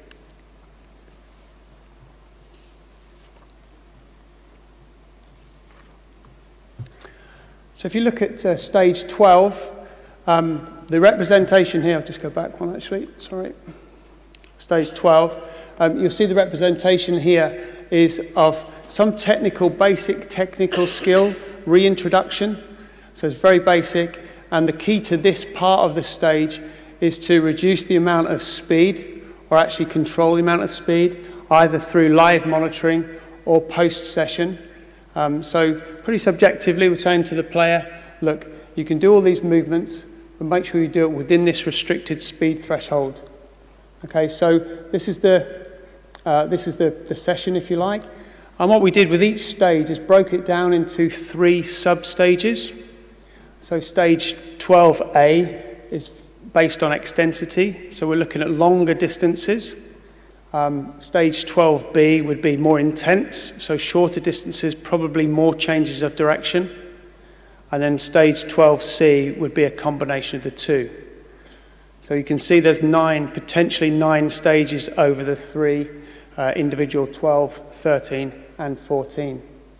So if you look at stage 12, the representation here, I'll just go back one actually, sorry. Stage 12, you'll see the representation here is of some basic technical skill, reintroduction. So it's very basic, and the key to this part of the stage is to reduce the amount of speed or actually control the amount of speed, either through live monitoring or post-session. So pretty subjectively, we're saying to the player, look, you can do all these movements, but make sure you do it within this restricted speed threshold. Okay, so this is the session, if you like. And what we did with each stage is broke it down into 3 sub-stages. So stage 12A is based on extensity, so we're looking at longer distances. Stage 12B would be more intense, so shorter distances, probably more changes of direction. And then stage 12C would be a combination of the 2. So you can see there's potentially 9 stages over the 3 individual 12, 13, and 14.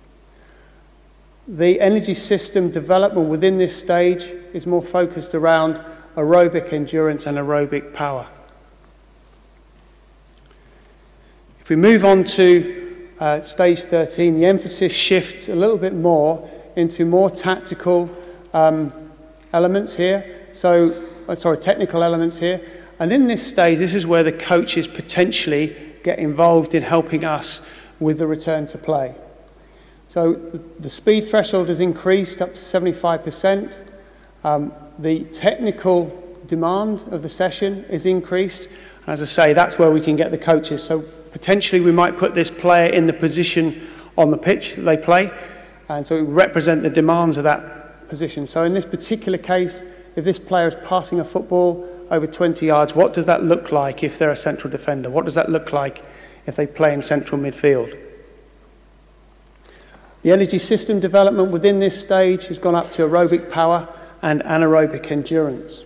The energy system development within this stage is more focused around aerobic endurance and aerobic power. If we move on to stage 13, the emphasis shifts a little bit more into more tactical elements here. Technical elements here. And in this stage, this is where the coaches potentially get involved in helping us with the return to play. So the speed threshold has increased up to 75%. The technical demand of the session is increased. And as I say, that's where we can get the coaches. So potentially we might put this player in the position on the pitch that they play. And so it would represent the demands of that position. So in this particular case, if this player is passing a football over 20 yards, what does that look like if they're a central defender? What does that look like if they play in central midfield? The energy system development within this stage has gone up to aerobic power and anaerobic endurance.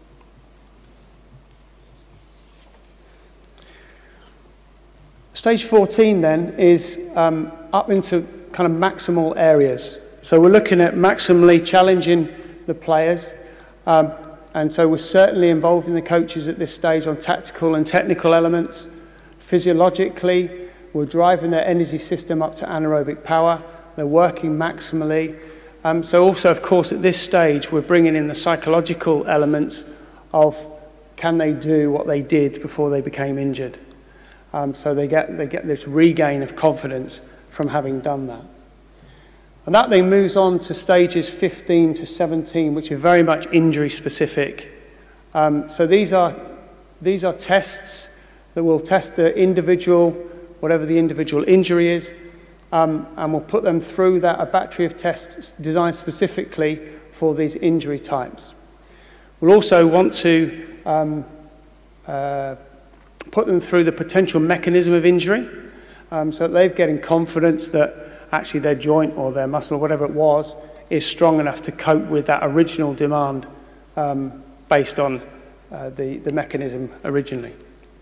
Stage 14 then is up into kind of maximal areas. So we're looking at maximally challenging the players, and so we're certainly involving the coaches at this stage on tactical and technical elements. Physiologically, we're driving their energy system up to anaerobic power. They're working maximally. So also, of course, at this stage, we're bringing in the psychological elements of can they do what they did before they became injured. So they get this regain of confidence from having done that. And that then moves on to stages 15 to 17, which are very much injury specific. So these are tests that will test the individual, whatever the individual injury is, and we'll put them through a battery of tests designed specifically for these injury types. We'll also want to put them through the potential mechanism of injury, so that they're getting confidence that actually their joint or their muscle, whatever it was, is strong enough to cope with that original demand based on the mechanism originally.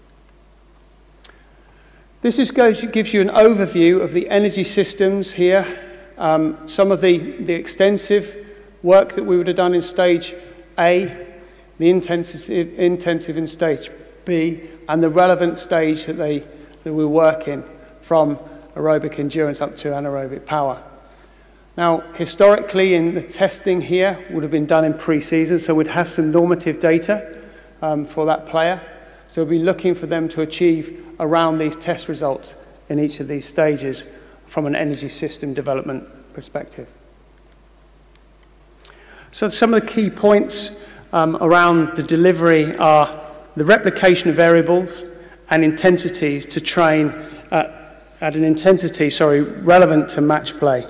This gives you an overview of the energy systems here, some of the extensive work that we would have done in stage A, the intensive in stage B, and the relevant stage that we work in from aerobic endurance up to anaerobic power. Now, historically, in the testing here would have been done in pre-season, so we'd have some normative data for that player. So we'll be looking for them to achieve around these test results in each of these stages from an energy system development perspective. So some of the key points around the delivery are the replication of variables and intensities to train at an intensity, relevant to match play.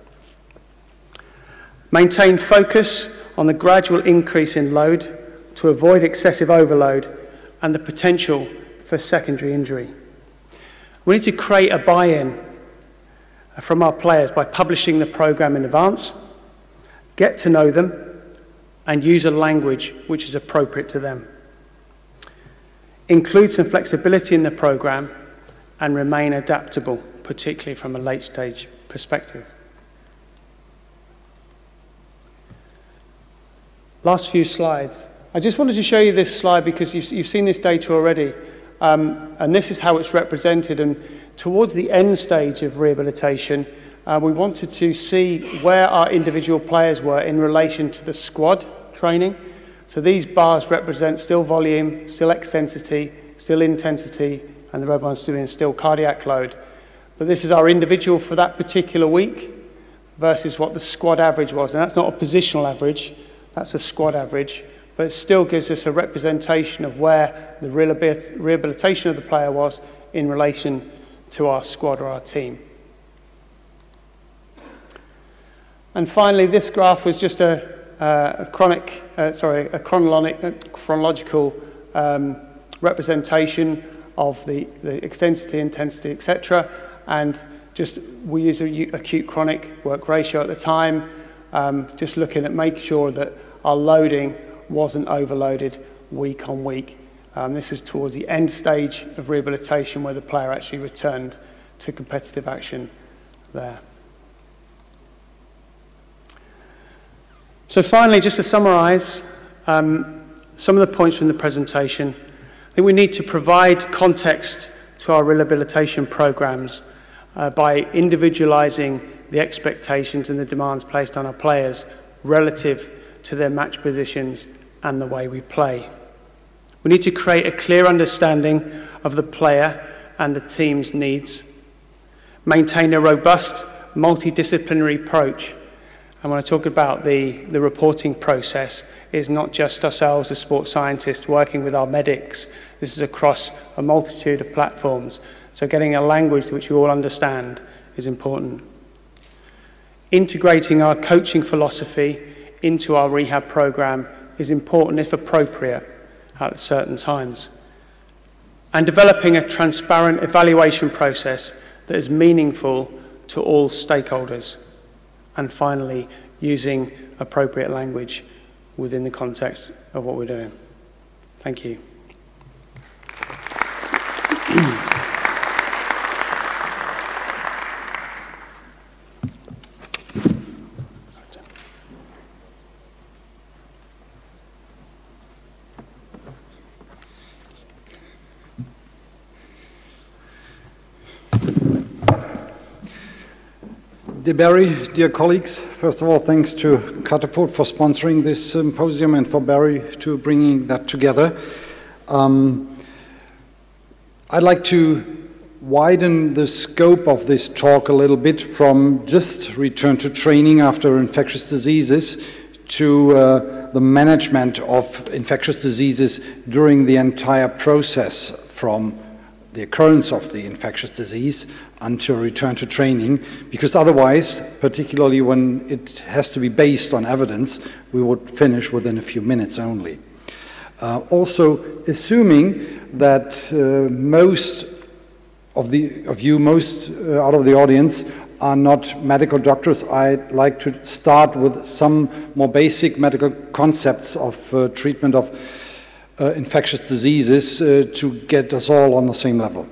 Maintain focus on the gradual increase in load to avoid excessive overload and the potential for secondary injury. We need to create a buy-in from our players by publishing the program in advance, get to know them, and use a language which is appropriate to them. Include some flexibility in the program and remain adaptable, particularly from a late stage perspective. Last few slides. I just wanted to show you this slide because you've seen this data already, and this is how it's represented. And towards the end stage of rehabilitation, we wanted to see where our individual players were in relation to the squad training. So these bars represent still volume, still extensity, still intensity, and the red one's doing still cardiac load. But this is our individual for that particular week versus what the squad average was. And that's not a positional average, that's a squad average, but it still gives us a representation of where the rehabilitation of the player was in relation to our squad or our team. And finally, this graph was just a chronological representation of the extensity, intensity, etc. And just we use acute chronic work ratio at the time, just looking at making sure that our loading wasn't overloaded week on week. This is towards the end stage of rehabilitation where the player actually returned to competitive action there. So finally, just to summarise some of the points from the presentation, I think we need to provide context to our rehabilitation programmes by individualising the expectations and the demands placed on our players relative to their match positions and the way we play. We need to create a clear understanding of the player and the team's needs, maintain a robust multidisciplinary approach. And when I talk about the reporting process, it's not just ourselves as sports scientists working with our medics. This is across a multitude of platforms. So getting a language which you all understand is important. Integrating our coaching philosophy into our rehab program is important if appropriate at certain times. And developing a transparent evaluation process that is meaningful to all stakeholders. And finally, using appropriate language within the context of what we're doing. Thank you. Dear Barry, dear colleagues, first of all, thanks to Catapult for sponsoring this symposium and for Barry to bringing that together. I'd like to widen the scope of this talk a little bit from just return to training after infectious diseases to the management of infectious diseases during the entire process from the occurrence of the infectious disease until return to training, because otherwise, particularly when it has to be based on evidence, we would finish within a few minutes only. Also, assuming that most out of the audience are not medical doctors, I'd like to start with some more basic medical concepts of treatment of infectious diseases to get us all on the same level.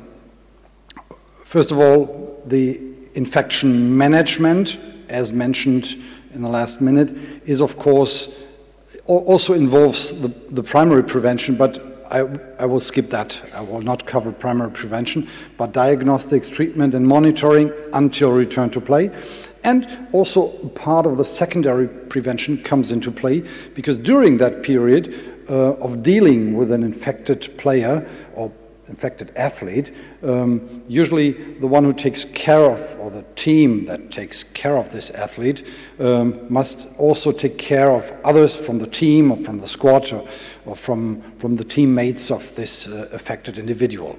First of all, the infection management, as mentioned in the last minute, is of course also involves the primary prevention, but I will skip that. I will not cover primary prevention, but diagnostics, treatment and monitoring until return to play. And also part of the secondary prevention comes into play, because during that period of dealing with an infected player or infected athlete, usually the one who takes care of, or the team that takes care of this athlete, must also take care of others from the team or from the squad or from the teammates of this affected individual.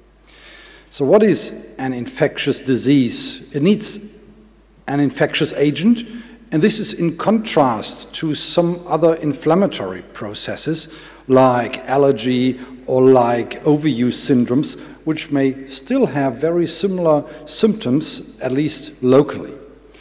So what is an infectious disease? It needs an infectious agent, and this is in contrast to some other inflammatory processes like allergy or like overuse syndromes, which may still have very similar symptoms, at least locally.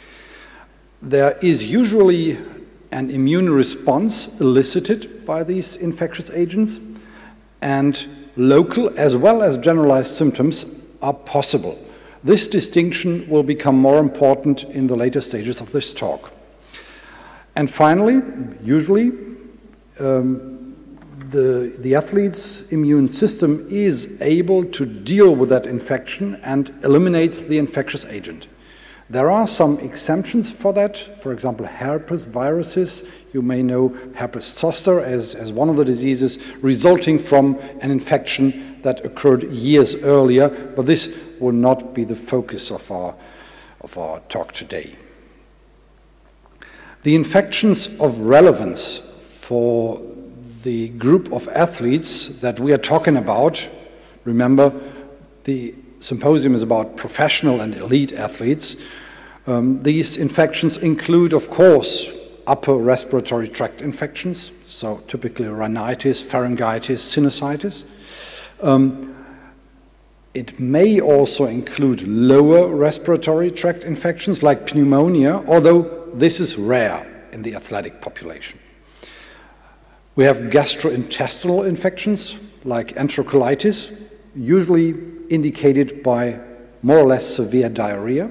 There is usually an immune response elicited by these infectious agents, and local as well as generalized symptoms are possible. This distinction will become more important in the later stages of this talk. And finally, usually, the athlete's immune system is able to deal with that infection and eliminates the infectious agent. There are some exemptions for that. For example, herpes viruses. You may know herpes zoster as one of the diseases resulting from an infection that occurred years earlier, but this will not be the focus of our talk today. The infections of relevance for the group of athletes that we are talking about, remember the symposium is about professional and elite athletes. These infections include, of course, upper respiratory tract infections, so typically rhinitis, pharyngitis, sinusitis. It may also include lower respiratory tract infections like pneumonia, although this is rare in the athletic population. We have gastrointestinal infections like enterocolitis, usually indicated by more or less severe diarrhea.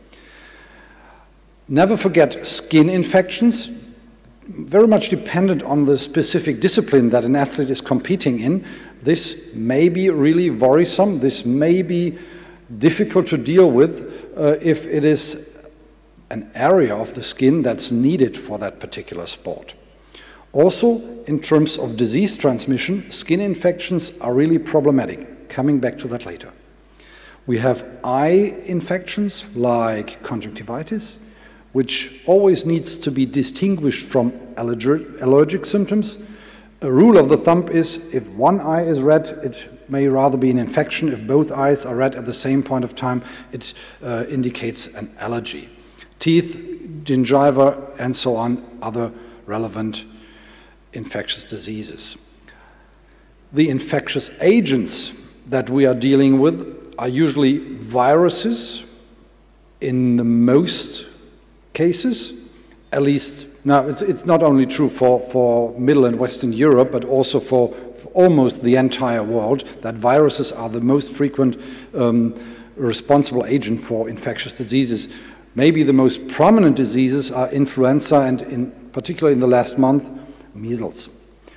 Never forget skin infections, very much dependent on the specific discipline that an athlete is competing in. This may be really worrisome. This may be difficult to deal with if it is an area of the skin that's needed for that particular sport. Also, in terms of disease transmission, skin infections are really problematic. Coming back to that later. We have eye infections like conjunctivitis, which always needs to be distinguished from allergic symptoms. A rule of the thumb is if one eye is red, it may rather be an infection. If both eyes are red at the same point of time, it indicates an allergy. Teeth, gingiva, and so on, other relevant infectious diseases. The infectious agents that we are dealing with are usually viruses in the most cases, at least. Now, it's not only true for Middle and Western Europe, but also for almost the entire world, that viruses are the most frequent responsible agent for infectious diseases. Maybe the most prominent diseases are influenza and, particularly in the last month, measles.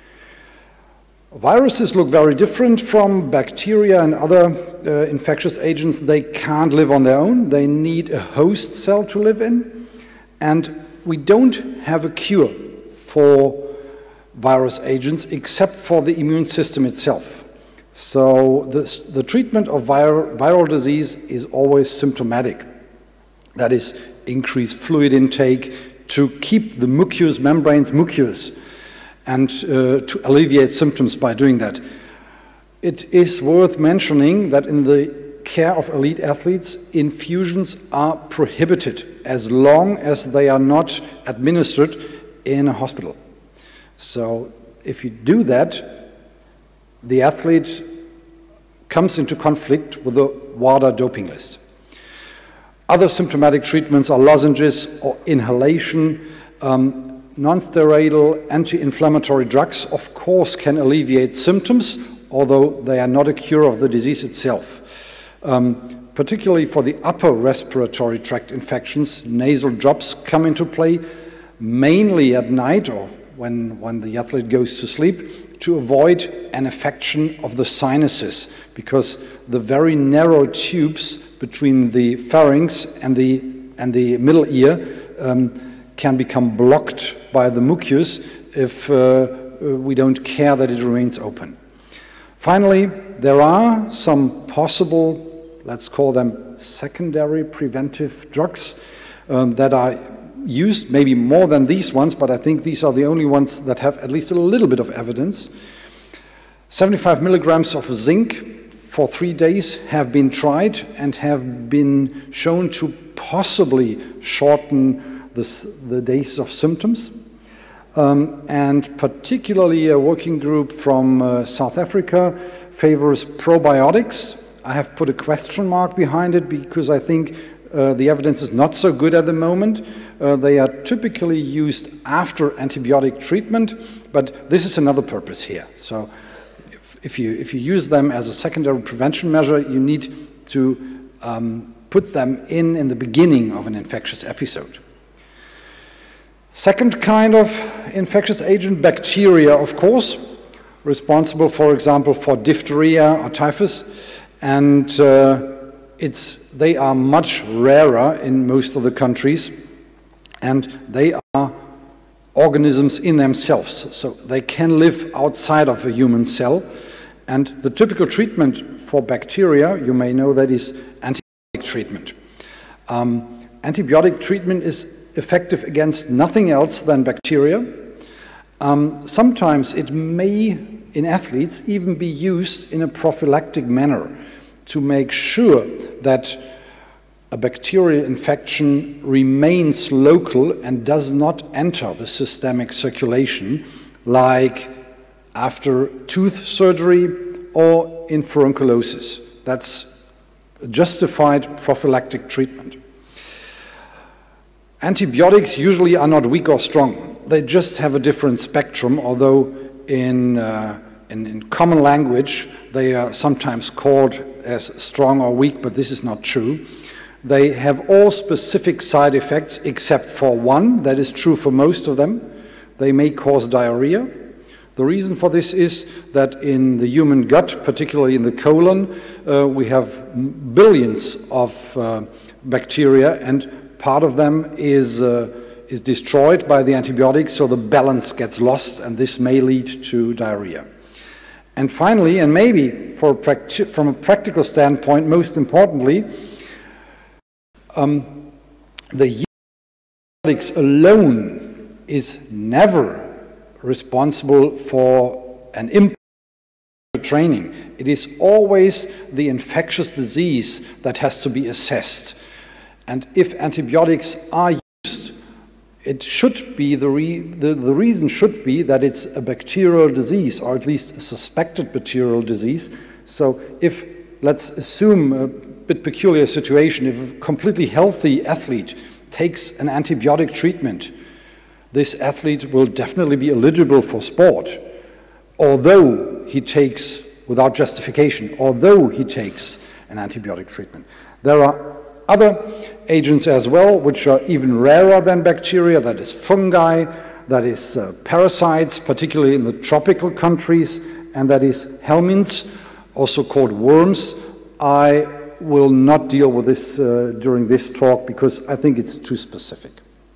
Viruses look very different from bacteria and other infectious agents. They can't live on their own. They need a host cell to live in. And we don't have a cure for virus agents except for the immune system itself. So the treatment of viral disease is always symptomatic. That is, increase fluid intake to keep the mucous membranes mucous and to alleviate symptoms by doing that. It is worth mentioning that in the care of elite athletes, infusions are prohibited as long as they are not administered in a hospital. So if you do that, the athlete comes into conflict with the WADA doping list. Other symptomatic treatments are lozenges or inhalation. Non-steroidal anti-inflammatory drugs, of course, can alleviate symptoms, although they are not a cure of the disease itself. Particularly for the upper respiratory tract infections, nasal drops come into play, mainly at night or when the athlete goes to sleep, to avoid an affection of the sinuses, because the very narrow tubes between the pharynx and the middle ear can become blocked by the mucus if we don't care that it remains open. Finally, there are some possible, let's call them secondary preventive drugs that are used, maybe more than these ones, but I think these are the only ones that have at least a little bit of evidence. 75 milligrams of zinc for 3 days have been tried and have been shown to possibly shorten the days of symptoms. And particularly a working group from South Africa favors probiotics. I have put a question mark behind it because I think the evidence is not so good at the moment. They are typically used after antibiotic treatment, but this is another purpose here. So if you use them as a secondary prevention measure, you need to put them in the beginning of an infectious episode. Second kind of infectious agent, bacteria, of course, responsible, for example, for diphtheria or typhus. And they are much rarer in most of the countries, and they are organisms in themselves, so they can live outside of a human cell. And the typical treatment for bacteria, you may know, that is antibiotic treatment. Antibiotic treatment is effective against nothing else than bacteria. Sometimes it may, in athletes, even be used in a prophylactic manner to make sure that a bacterial infection remains local and does not enter the systemic circulation, like after tooth surgery or in furunculosis. That's a justified prophylactic treatment. Antibiotics usually are not weak or strong. They just have a different spectrum, although in common language they are sometimes called as strong or weak, but this is not true. They have all specific side effects except for one. That is true for most of them. They may cause diarrhea. The reason for this is that in the human gut, particularly in the colon, we have billions of bacteria, and part of them is destroyed by the antibiotics, so the balance gets lost, and this may lead to diarrhea. And finally, and maybe from a practical standpoint, most importantly, the antibiotics alone is never responsible for an impact on training. It is always the infectious disease that has to be assessed. And if antibiotics are used, it should be the reason should be that it's a bacterial disease, or at least a suspected bacterial disease. So if, let's assume a bit peculiar situation, if a completely healthy athlete takes an antibiotic treatment, this athlete will definitely be eligible for sport, although he takes, without justification, although he takes an antibiotic treatment. There are other agents as well, which are even rarer than bacteria, that is fungi, that is parasites, particularly in the tropical countries, and that is helminths, also called worms. I will not deal with this during this talk because I think it's too specific.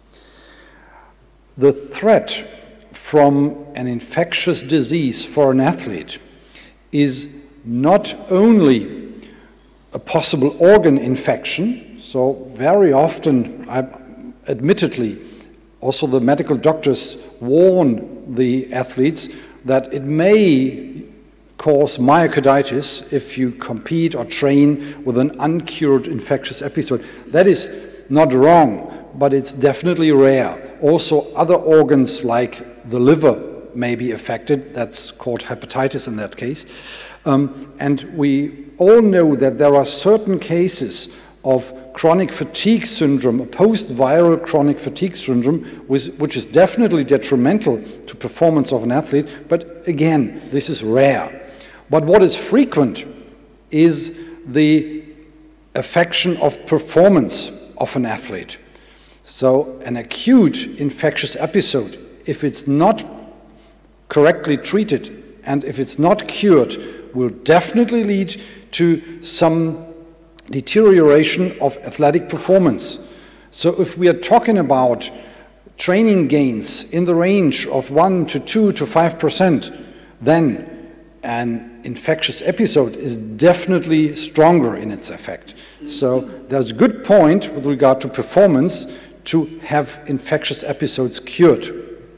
The threat from an infectious disease for an athlete is not only a possible organ infection, so very often, admittedly, also the medical doctors warn the athletes that it may cause myocarditis if you compete or train with an uncured infectious episode. That is not wrong, but it's definitely rare. Also, other organs like the liver may be affected. That's called hepatitis in that case. And we all know that there are certain cases of chronic fatigue syndrome, a post-viral chronic fatigue syndrome, which is definitely detrimental to performance of an athlete, but again, this is rare. But what is frequent is the affection of performance of an athlete. So an acute infectious episode, if it's not correctly treated and if it's not cured, will definitely lead to some deterioration of athletic performance. So if we are talking about training gains in the range of 1 to 2 to 5%, then an infectious episode is definitely stronger in its effect. So there's a good point with regard to performance to have infectious episodes cured.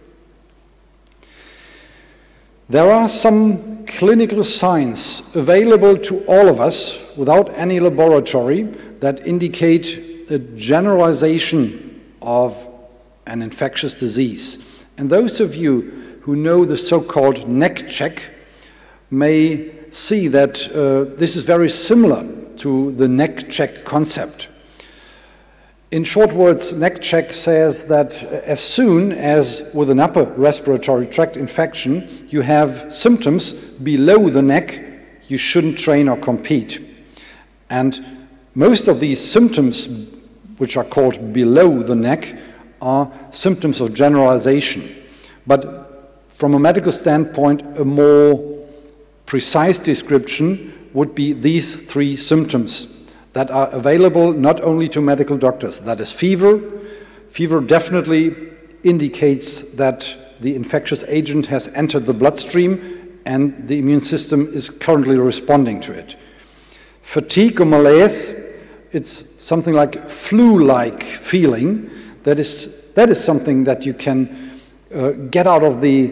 There are some clinical signs available to all of us without any laboratory that indicate a generalization of an infectious disease. And those of you who know the so-called neck check may see that this is very similar to the neck check concept. In short words, neck check says that as soon as with an upper respiratory tract infection you have symptoms below the neck, you shouldn't train or compete. And most of these symptoms, which are called below the neck, are symptoms of generalization. But from a medical standpoint, a more precise description would be these three symptoms. that are available not only to medical doctors. That is fever. Fever definitely indicates that the infectious agent has entered the bloodstream and the immune system is currently responding to it. Fatigue or malaise, it's something like flu-like feeling. That is something that you can get out of the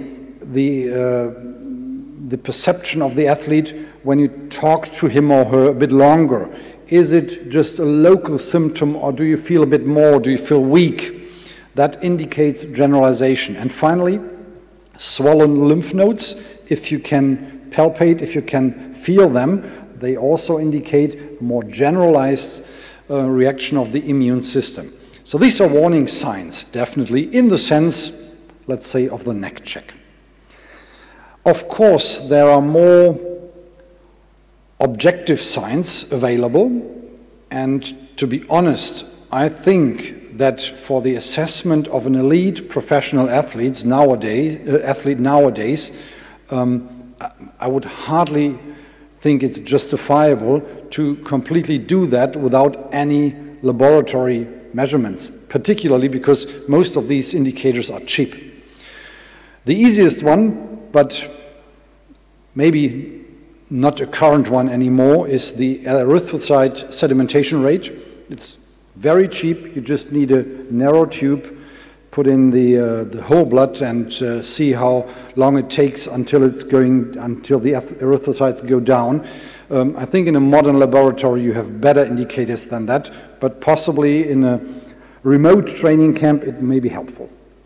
perception of the athlete when you talk to him or her a bit longer. Is it just a local symptom, or do you feel a bit more? Do you feel weak? That indicates generalization. And finally, swollen lymph nodes, if you can palpate, if you can feel them, they also indicate a more generalized reaction of the immune system. So these are warning signs, definitely, in the sense, let's say, of the neck check. Of course, there are more objective signs available, and to be honest, I think that for the assessment of an elite professional athlete nowadays, I would hardly think it's justifiable to completely do that without any laboratory measurements, particularly because most of these indicators are cheap. The easiest one, but maybe not a current one anymore, is the erythrocyte sedimentation rate. It's very cheap. You just need a narrow tube, put in the whole blood, and see how long it takes until the erythrocytes go down. I think in a modern laboratory you have better indicators than that, but possibly in a remote training camp it may be helpful.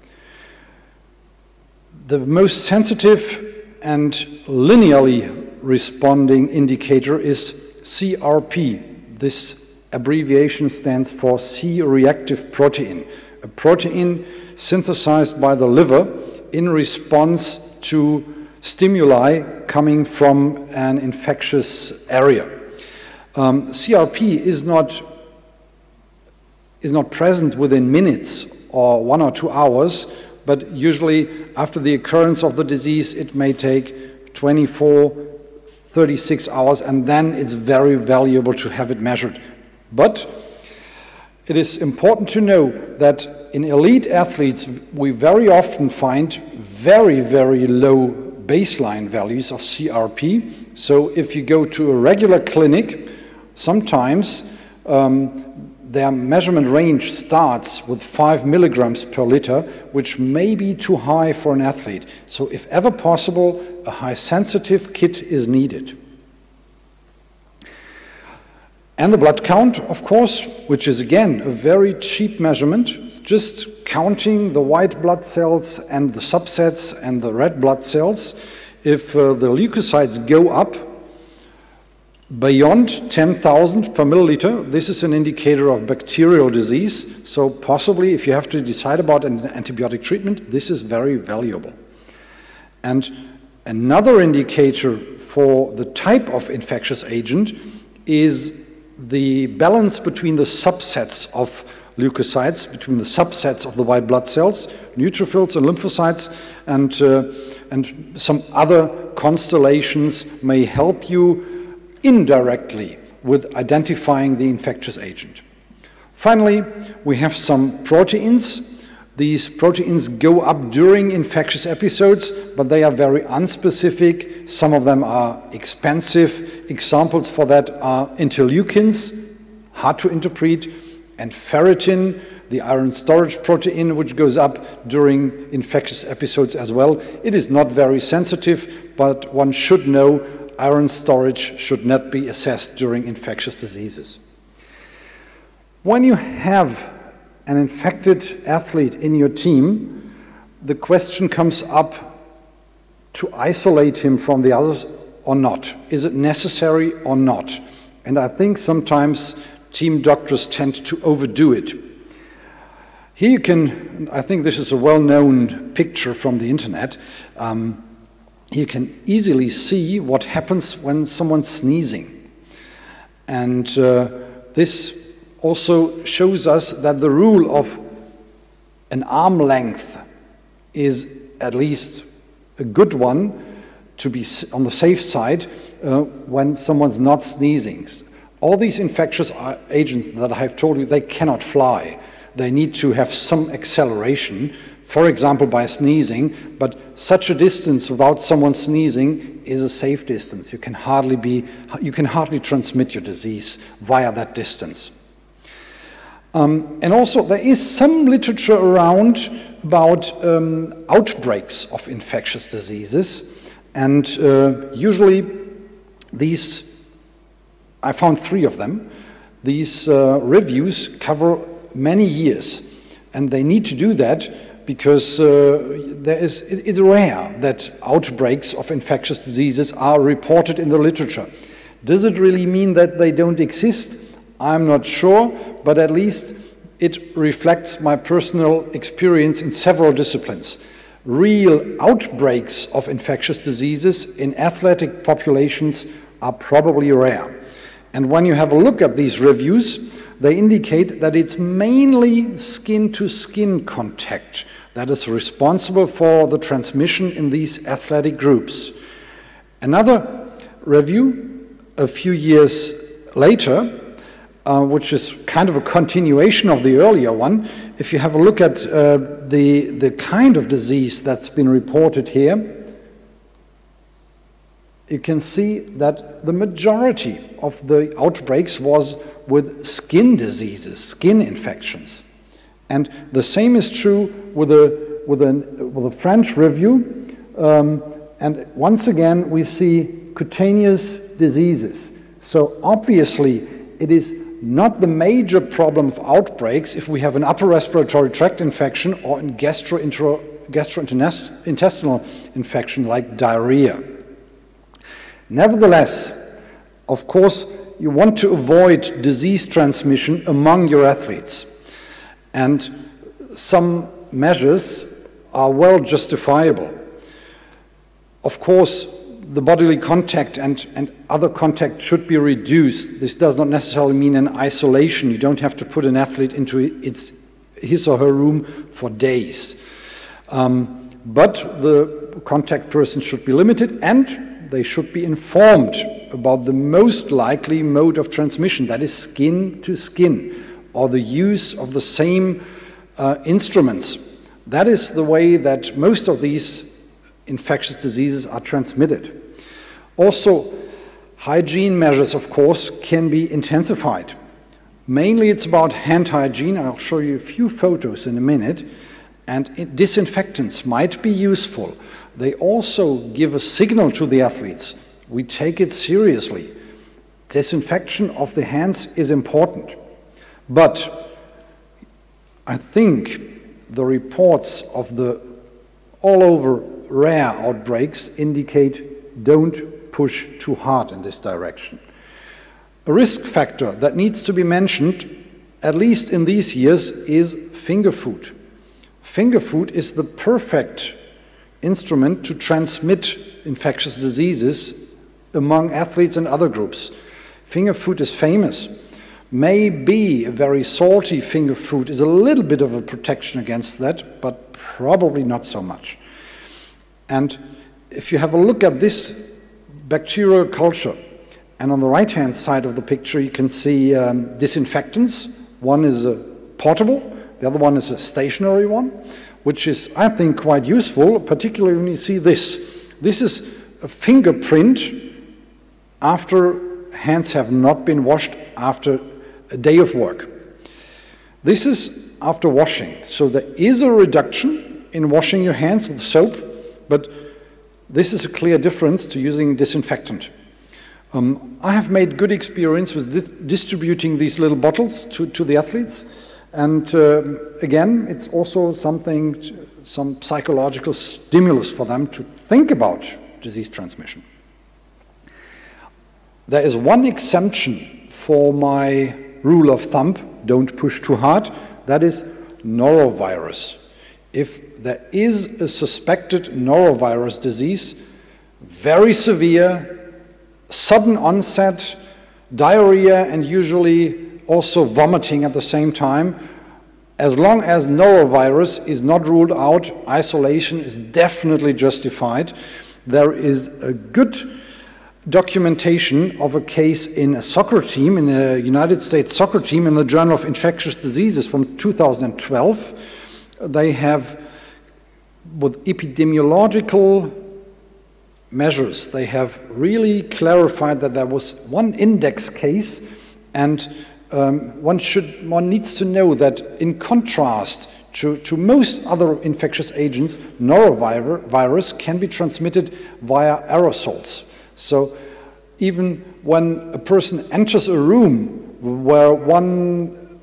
The most sensitive and linearly responding indicator is CRP. This abbreviation stands for C-reactive protein, a protein synthesized by the liver in response to stimuli coming from an infectious area. CRP is not present within minutes or 1 or 2 hours, but usually after the occurrence of the disease it may take 24, 36 hours, and then it's very valuable to have it measured. But it is important to know that in elite athletes we very often find very, very low baseline values of CRP. So if you go to a regular clinic, sometimes their measurement range starts with 5 milligrams per liter, which may be too high for an athlete. So if ever possible, a high sensitive kit is needed. And the blood count, of course, which is again a very cheap measurement. It's just counting the white blood cells and the subsets and the red blood cells. If the leukocytes go up beyond 10,000 per milliliter, this is an indicator of bacterial disease. So possibly if you have to decide about an antibiotic treatment, this is very valuable. And another indicator for the type of infectious agent is the balance between the subsets of leukocytes, between the subsets of the white blood cells, neutrophils and lymphocytes, and some other constellations may help you indirectly with identifying the infectious agent. Finally, we have some proteins. These proteins go up during infectious episodes, but they are very unspecific. Some of them are expensive. Examples for that are interleukins, hard to interpret, and ferritin, the iron storage protein, which goes up during infectious episodes as well. It is not very sensitive, but one should know iron storage should not be assessed during infectious diseases. When you have an infected athlete in your team, the question comes up to isolate him from the others or not. Is it necessary or not? And I think sometimes team doctors tend to overdo it. Here you can, I think this is a well-known picture from the internet. You can easily see what happens when someone's sneezing. And this also shows us that the rule of an arm length is at least a good one to be on the safe side when someone's not sneezing. All these infectious agents that I have told you, they cannot fly. They need to have some acceleration, for example, by sneezing, but such a distance without someone sneezing is a safe distance. You can hardly transmit your disease via that distance. And also, there is some literature around about outbreaks of infectious diseases, and usually these, I found 3 of them. These reviews cover many years, and they need to do that because it's rare that outbreaks of infectious diseases are reported in the literature. Does it really mean that they don't exist? I'm not sure, but at least it reflects my personal experience in several disciplines. Real outbreaks of infectious diseases in athletic populations are probably rare. And when you have a look at these reviews, they indicate that it's mainly skin-to-skin contact that is responsible for the transmission in these athletic groups. Another review a few years later, which is kind of a continuation of the earlier one, if you have a look at the kind of disease that's been reported here, you can see that the majority of the outbreaks was with skin diseases, skin infections. And the same is true with a French review. And once again, we see cutaneous diseases. So obviously, it is not the major problem of outbreaks if we have an upper respiratory tract infection or a gastrointestinal infection like diarrhea. Nevertheless, of course, you want to avoid disease transmission among your athletes. And some measures are well justifiable. Of course, the bodily contact and other contact should be reduced. This does not necessarily mean an isolation. You don't have to put an athlete into his or her room for days. But the contact person should be limited, and they should be informed about the most likely mode of transmission, that is skin to skin, or the use of the same instruments. That is the way that most of these infectious diseases are transmitted. Also, hygiene measures, of course, can be intensified. Mainly it's about hand hygiene. I'll show you a few photos in a minute. And disinfectants might be useful. They also give a signal to the athletes. We take it seriously. Disinfection of the hands is important. But I think the reports of the all over rare outbreaks indicate don't push too hard in this direction. A risk factor that needs to be mentioned, at least in these years, is finger food. Finger food is the perfect instrument to transmit infectious diseases among athletes and other groups. Finger food is famous. Maybe a very salty finger food is a little bit of a protection against that, but probably not so much. And if you have a look at this bacterial culture, and on the right-hand side of the picture you can see disinfectants. One is a portable, the other one is a stationary one, which is, I think, quite useful, particularly when you see this. This is a fingerprint after hands have not been washed after a day of work. This is after washing. So there is a reduction in washing your hands with soap, but this is a clear difference to using disinfectant. I have made good experience with distributing these little bottles to the athletes. And again, it's also some psychological stimulus for them to think about disease transmission. There is one exemption for my rule of thumb, don't push too hard, that is norovirus. If there is a suspected norovirus disease, very severe, sudden onset, diarrhea, and usually also vomiting at the same time, as long as norovirus is not ruled out, isolation is definitely justified. There is a good documentation of a case in a soccer team, in a United States soccer team, in the Journal of Infectious Diseases from 2012. They have, with epidemiological measures, they have really clarified that there was one index case, and one needs to know that in contrast to most other infectious agents, norovirus can be transmitted via aerosols. So even when a person enters a room where one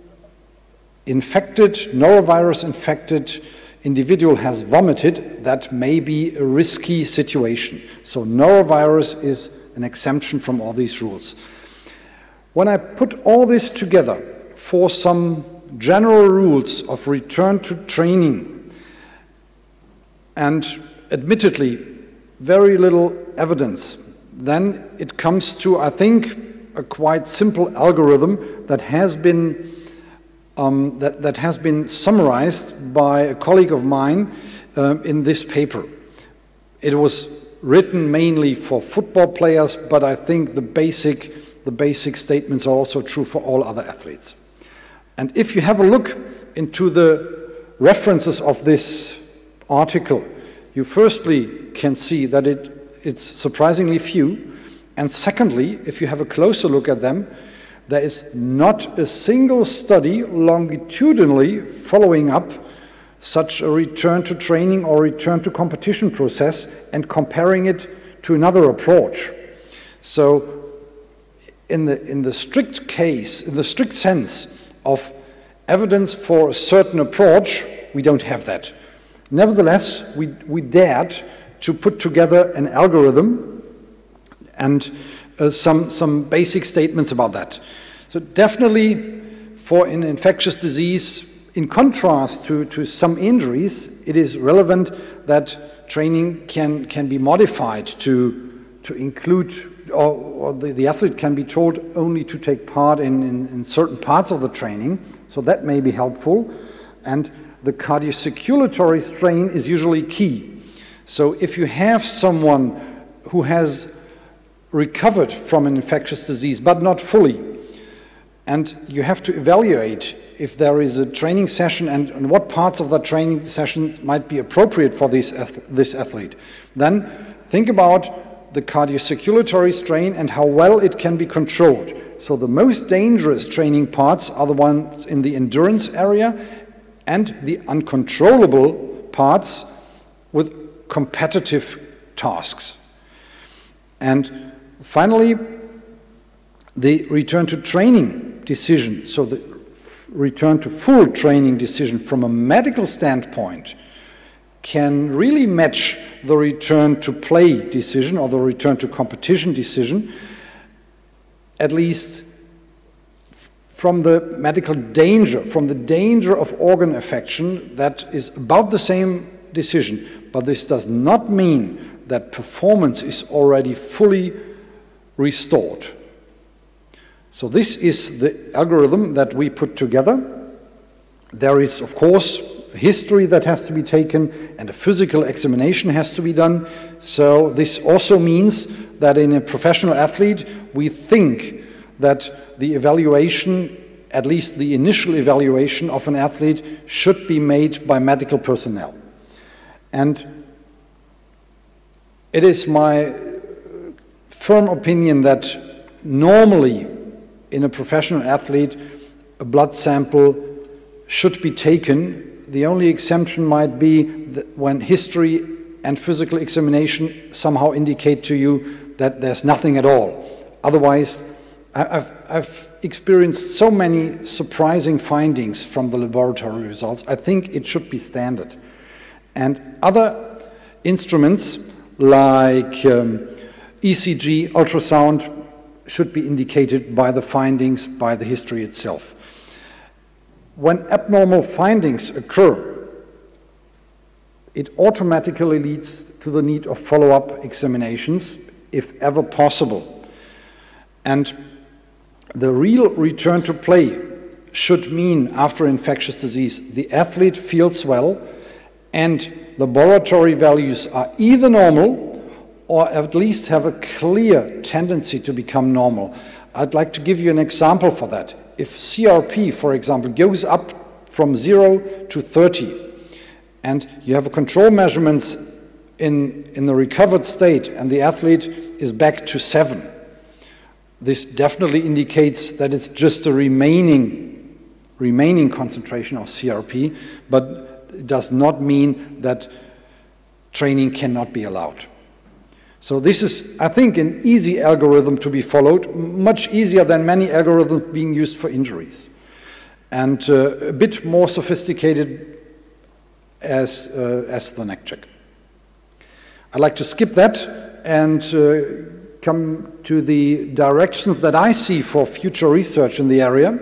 norovirus-infected individual has vomited, that may be a risky situation. So norovirus is an exemption from all these rules. When I put all this together for some general rules of return to training, and admittedly very little evidence, then it comes to, I think, a quite simple algorithm that has been that has been summarized by a colleague of mine in this paper. It was written mainly for football players, but I think the basic statements are also true for all other athletes. And if you have a look into the references of this article, you firstly can see that it's surprisingly few, and secondly, if you have a closer look at them, there is not a single study longitudinally following up such a return to training or return to competition process and comparing it to another approach. So in the strict case, in the strict sense of evidence for a certain approach, we don't have that. Nevertheless, we dared to put together an algorithm and some basic statements about that. So definitely for an infectious disease, in contrast to some injuries, it is relevant that training can be modified to include, or the athlete can be told only to take part in certain parts of the training, so that may be helpful. And the cardiocirculatory strain is usually key. So if you have someone who has recovered from an infectious disease, but not fully, and you have to evaluate if there is a training session and what parts of that training session might be appropriate for this athlete, then think about the cardiocirculatory strain and how well it can be controlled. So the most dangerous training parts are the ones in the endurance area and the uncontrollable parts with competitive tasks. And finally, the return to training decision, so the return to full training decision from a medical standpoint can really match the return to play decision or the return to competition decision, at least from the medical danger, from the danger of organ affection. That is about the same decision, but this does not mean that performance is already fully restored. So this is the algorithm that we put together. There is, of course, a history that has to be taken and a physical examination has to be done. So this also means that in a professional athlete, we think that the evaluation, at least the initial evaluation of an athlete, should be made by medical personnel. And it is my firm opinion that normally in a professional athlete, a blood sample should be taken. The only exemption might be that when history and physical examination somehow indicate to you that there's nothing at all. Otherwise, I've experienced so many surprising findings from the laboratory results. I think it should be standard. And other instruments like ECG, ultrasound, should be indicated by the findings, by the history itself. When abnormal findings occur, it automatically leads to the need of follow-up examinations, if ever possible. And the real return to play should mean, after infectious disease, the athlete feels well and laboratory values are either normal or at least have a clear tendency to become normal. I'd like to give you an example for that. If CRP, for example, goes up from 0 to 30, and you have a control measurements in the recovered state, and the athlete is back to 7, this definitely indicates that it's just a remaining concentration of CRP, but it does not mean that training cannot be allowed. So this is, I think, an easy algorithm to be followed, much easier than many algorithms being used for injuries, and a bit more sophisticated as the neck check. I'd like to skip that and come to the directions that I see for future research in the area.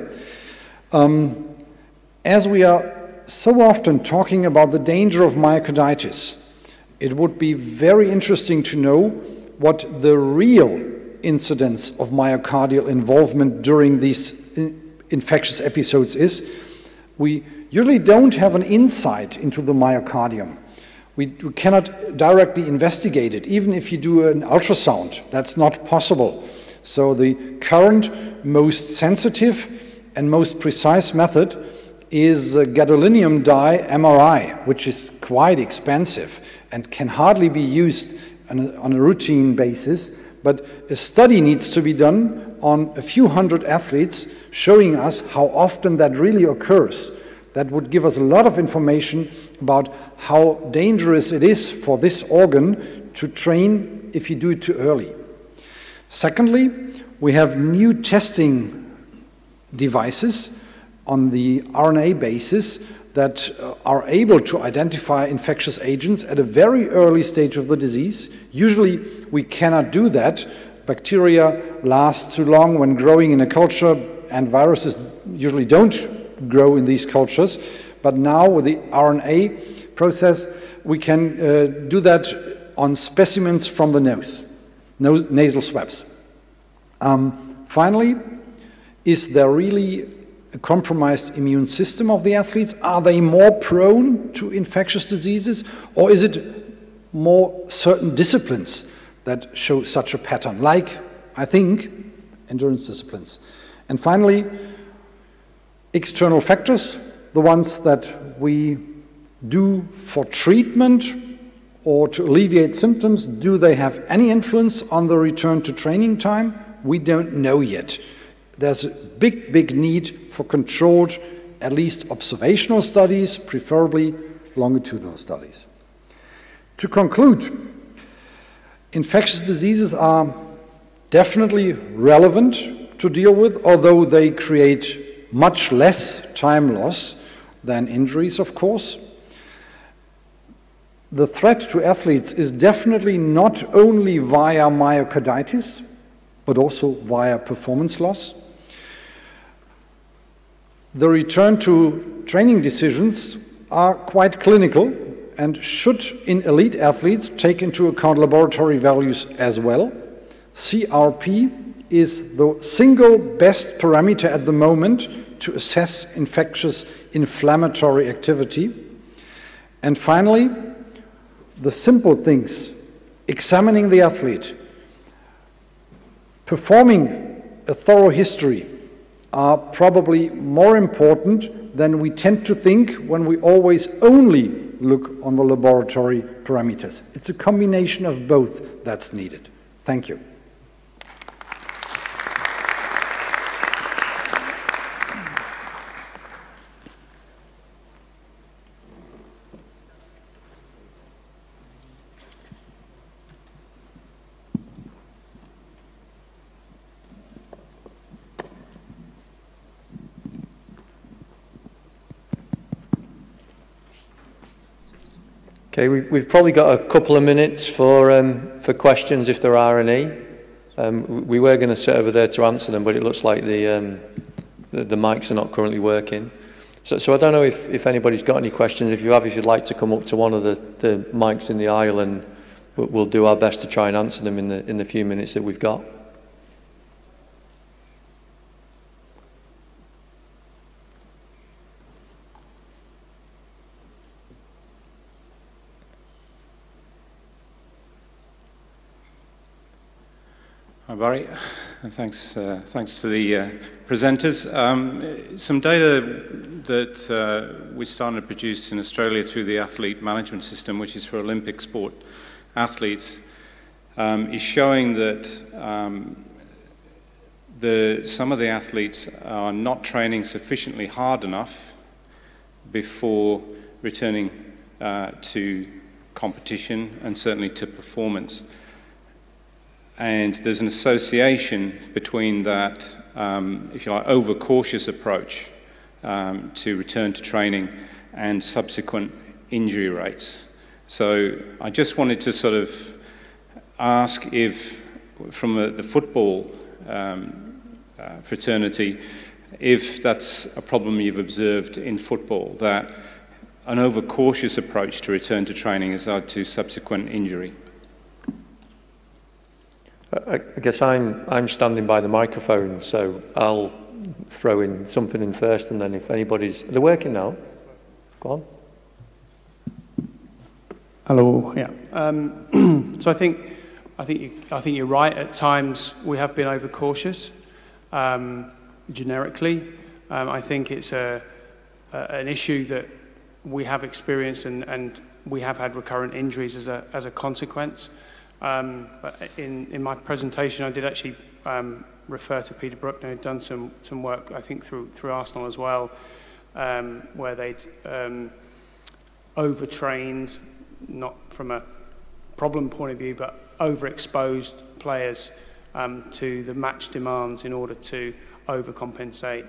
As we are so often talking about the danger of myocarditis, it would be very interesting to know what the real incidence of myocardial involvement during these infectious episodes is. We usually don't have an insight into the myocardium. We cannot directly investigate it. Even if you do an ultrasound, that's not possible. So the current most sensitive and most precise method is gadolinium dye MRI, which is quite expensive and can hardly be used on a routine basis. But a study needs to be done on a few hundred athletes, showing us how often that really occurs. That would give us a lot of information about how dangerous it is for this organ to train if you do it too early. Secondly, we have new testing devices on the RNA basis that are able to identify infectious agents at a very early stage of the disease. Usually we cannot do that. Bacteria last too long when growing in a culture, and viruses usually don't grow in these cultures. But now with the RNA process, we can do that on specimens from the nasal swabs. Finally, is there really a compromised immune system of the athletes? Are they more prone to infectious diseases? Or is it more certain disciplines that show such a pattern, like, I think, endurance disciplines? And finally, external factors, the ones that we do for treatment or to alleviate symptoms, do they have any influence on the return to training time? We don't know yet. There's a big, big need for controlled, at least observational studies, preferably longitudinal studies. To conclude, infectious diseases are definitely relevant to deal with, although they create much less time loss than injuries, of course. The threat to athletes is definitely not only via myocarditis, but also via performance loss. The return to training decisions are quite clinical and should, in elite athletes, take into account laboratory values as well. CRP is the single best parameter at the moment to assess infectious inflammatory activity. And finally, the simple things, examining the athlete, performing a thorough history, are probably more important than we tend to think when we always only look on the laboratory parameters. It's a combination of both that's needed. Thank you. Okay, we've probably got a couple of minutes for questions if there are any. We were going to sit over there to answer them, but it looks like the mics are not currently working. So I don't know if anybody's got any questions. If you have, if you'd like to come up to one of the mics in the aisle, and we'll do our best to try and answer them in the few minutes that we've got. Hi, Barry. And thanks to the presenters. Some data that we started to produce in Australia through the athlete management system, which is for Olympic sport athletes, is showing that some of the athletes are not training sufficiently hard enough before returning to competition and certainly to performance. And there's an association between that, if you like, overcautious approach to return to training and subsequent injury rates. So I just wanted to sort of ask if, from the football fraternity, if that's a problem you've observed in football, that an overcautious approach to return to training has led to subsequent injury. I guess I'm standing by the microphone, so I'll throw in something in first, and then if anybody's... Are they working now? Go on. Hello. Yeah. So I think you're right. At times we have been overcautious. Generically, I think it's an issue that we have experienced, and we have had recurrent injuries as a consequence. But in my presentation, I did actually refer to Peter Bruckner, who'd done some work, I think, through Arsenal as well, where they'd overtrained, not from a problem point of view, but overexposed players to the match demands in order to overcompensate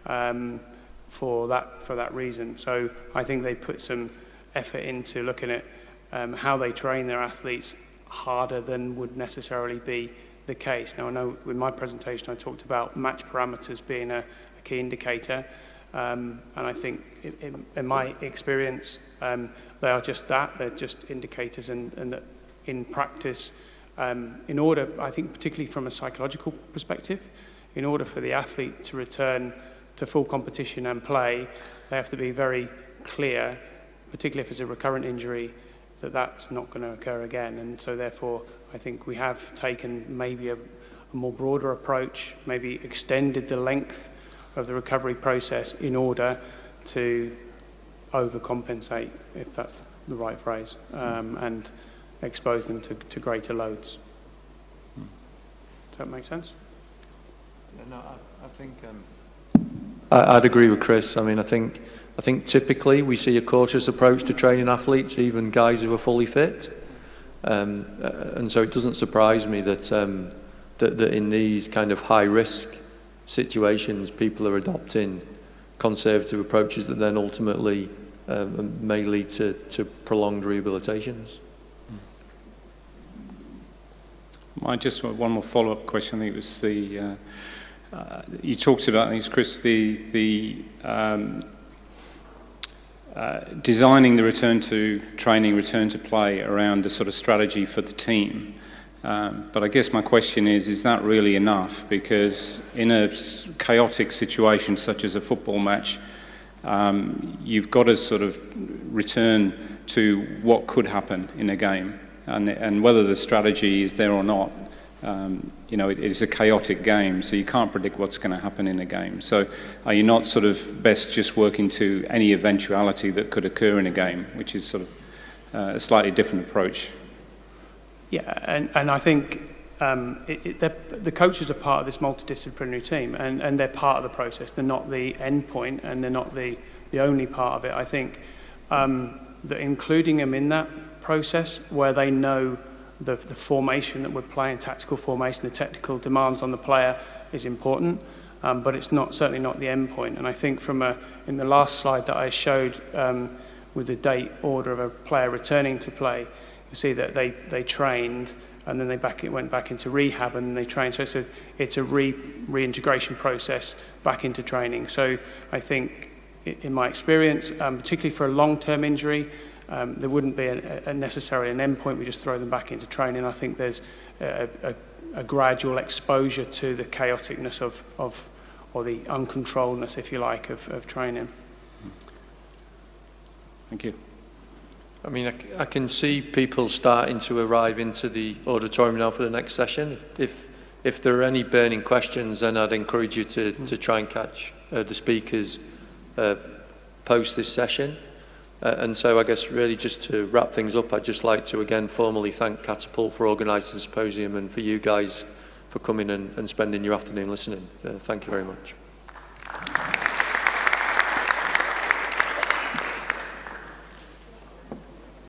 for that reason. So I think they put some effort into looking at how they train their athletes harder than would necessarily be the case. Now, I know in my presentation I talked about match parameters being a key indicator, and I think in my experience they are just that, they're just indicators, and that in practice, in order, I think particularly from a psychological perspective, in order for the athlete to return to full competition and play, they have to be very clear, particularly if it's a recurrent injury, that that's not going to occur again. And so therefore, I think we have taken maybe a more broader approach, maybe extended the length of the recovery process in order to overcompensate, if that's the right phrase, and expose them to greater loads. Does that make sense? No, I think I'd agree with Chris. I mean, I think typically we see a cautious approach to training athletes, even guys who are fully fit, and so it doesn't surprise me that that in these kind of high-risk situations, people are adopting conservative approaches that then ultimately may lead to prolonged rehabilitations. I just want one more follow-up question. I think it was the you talked about, I think it's Chris, the designing the return to training, return to play around a sort of strategy for the team. But I guess my question is that really enough? Because in a chaotic situation such as a football match, you've got to sort of return to what could happen in a game, and whether the strategy is there or not. You know, it is a chaotic game, so you can't predict what's going to happen in a game. So are you not sort of best just working to any eventuality that could occur in a game, which is sort of a slightly different approach? Yeah, and I think the coaches are part of this multidisciplinary team, and they're part of the process. They're not the end point, and they're not the only part of it. I think that including them in that process, where they know the formation that we're playing, tactical formation, the technical demands on the player, is important, but it's certainly not the end point. And I think in the last slide that I showed with the date order of a player returning to play, you see that they trained, and then they went back into rehab, and then they trained. So it's a reintegration process back into training. So I think, in my experience, particularly for a long-term injury, there wouldn't be necessarily an end point. We just throw them back into training. I think there's a gradual exposure to the chaoticness or the uncontrolledness, if you like, of training. Thank you. I mean, I can see people starting to arrive into the auditorium now for the next session. If if there are any burning questions, then I'd encourage you to try and catch the speakers post this session. And so I guess really just to wrap things up, I'd just like to again formally thank Catapult for organising the symposium and for you guys for coming and spending your afternoon listening. Thank you very much.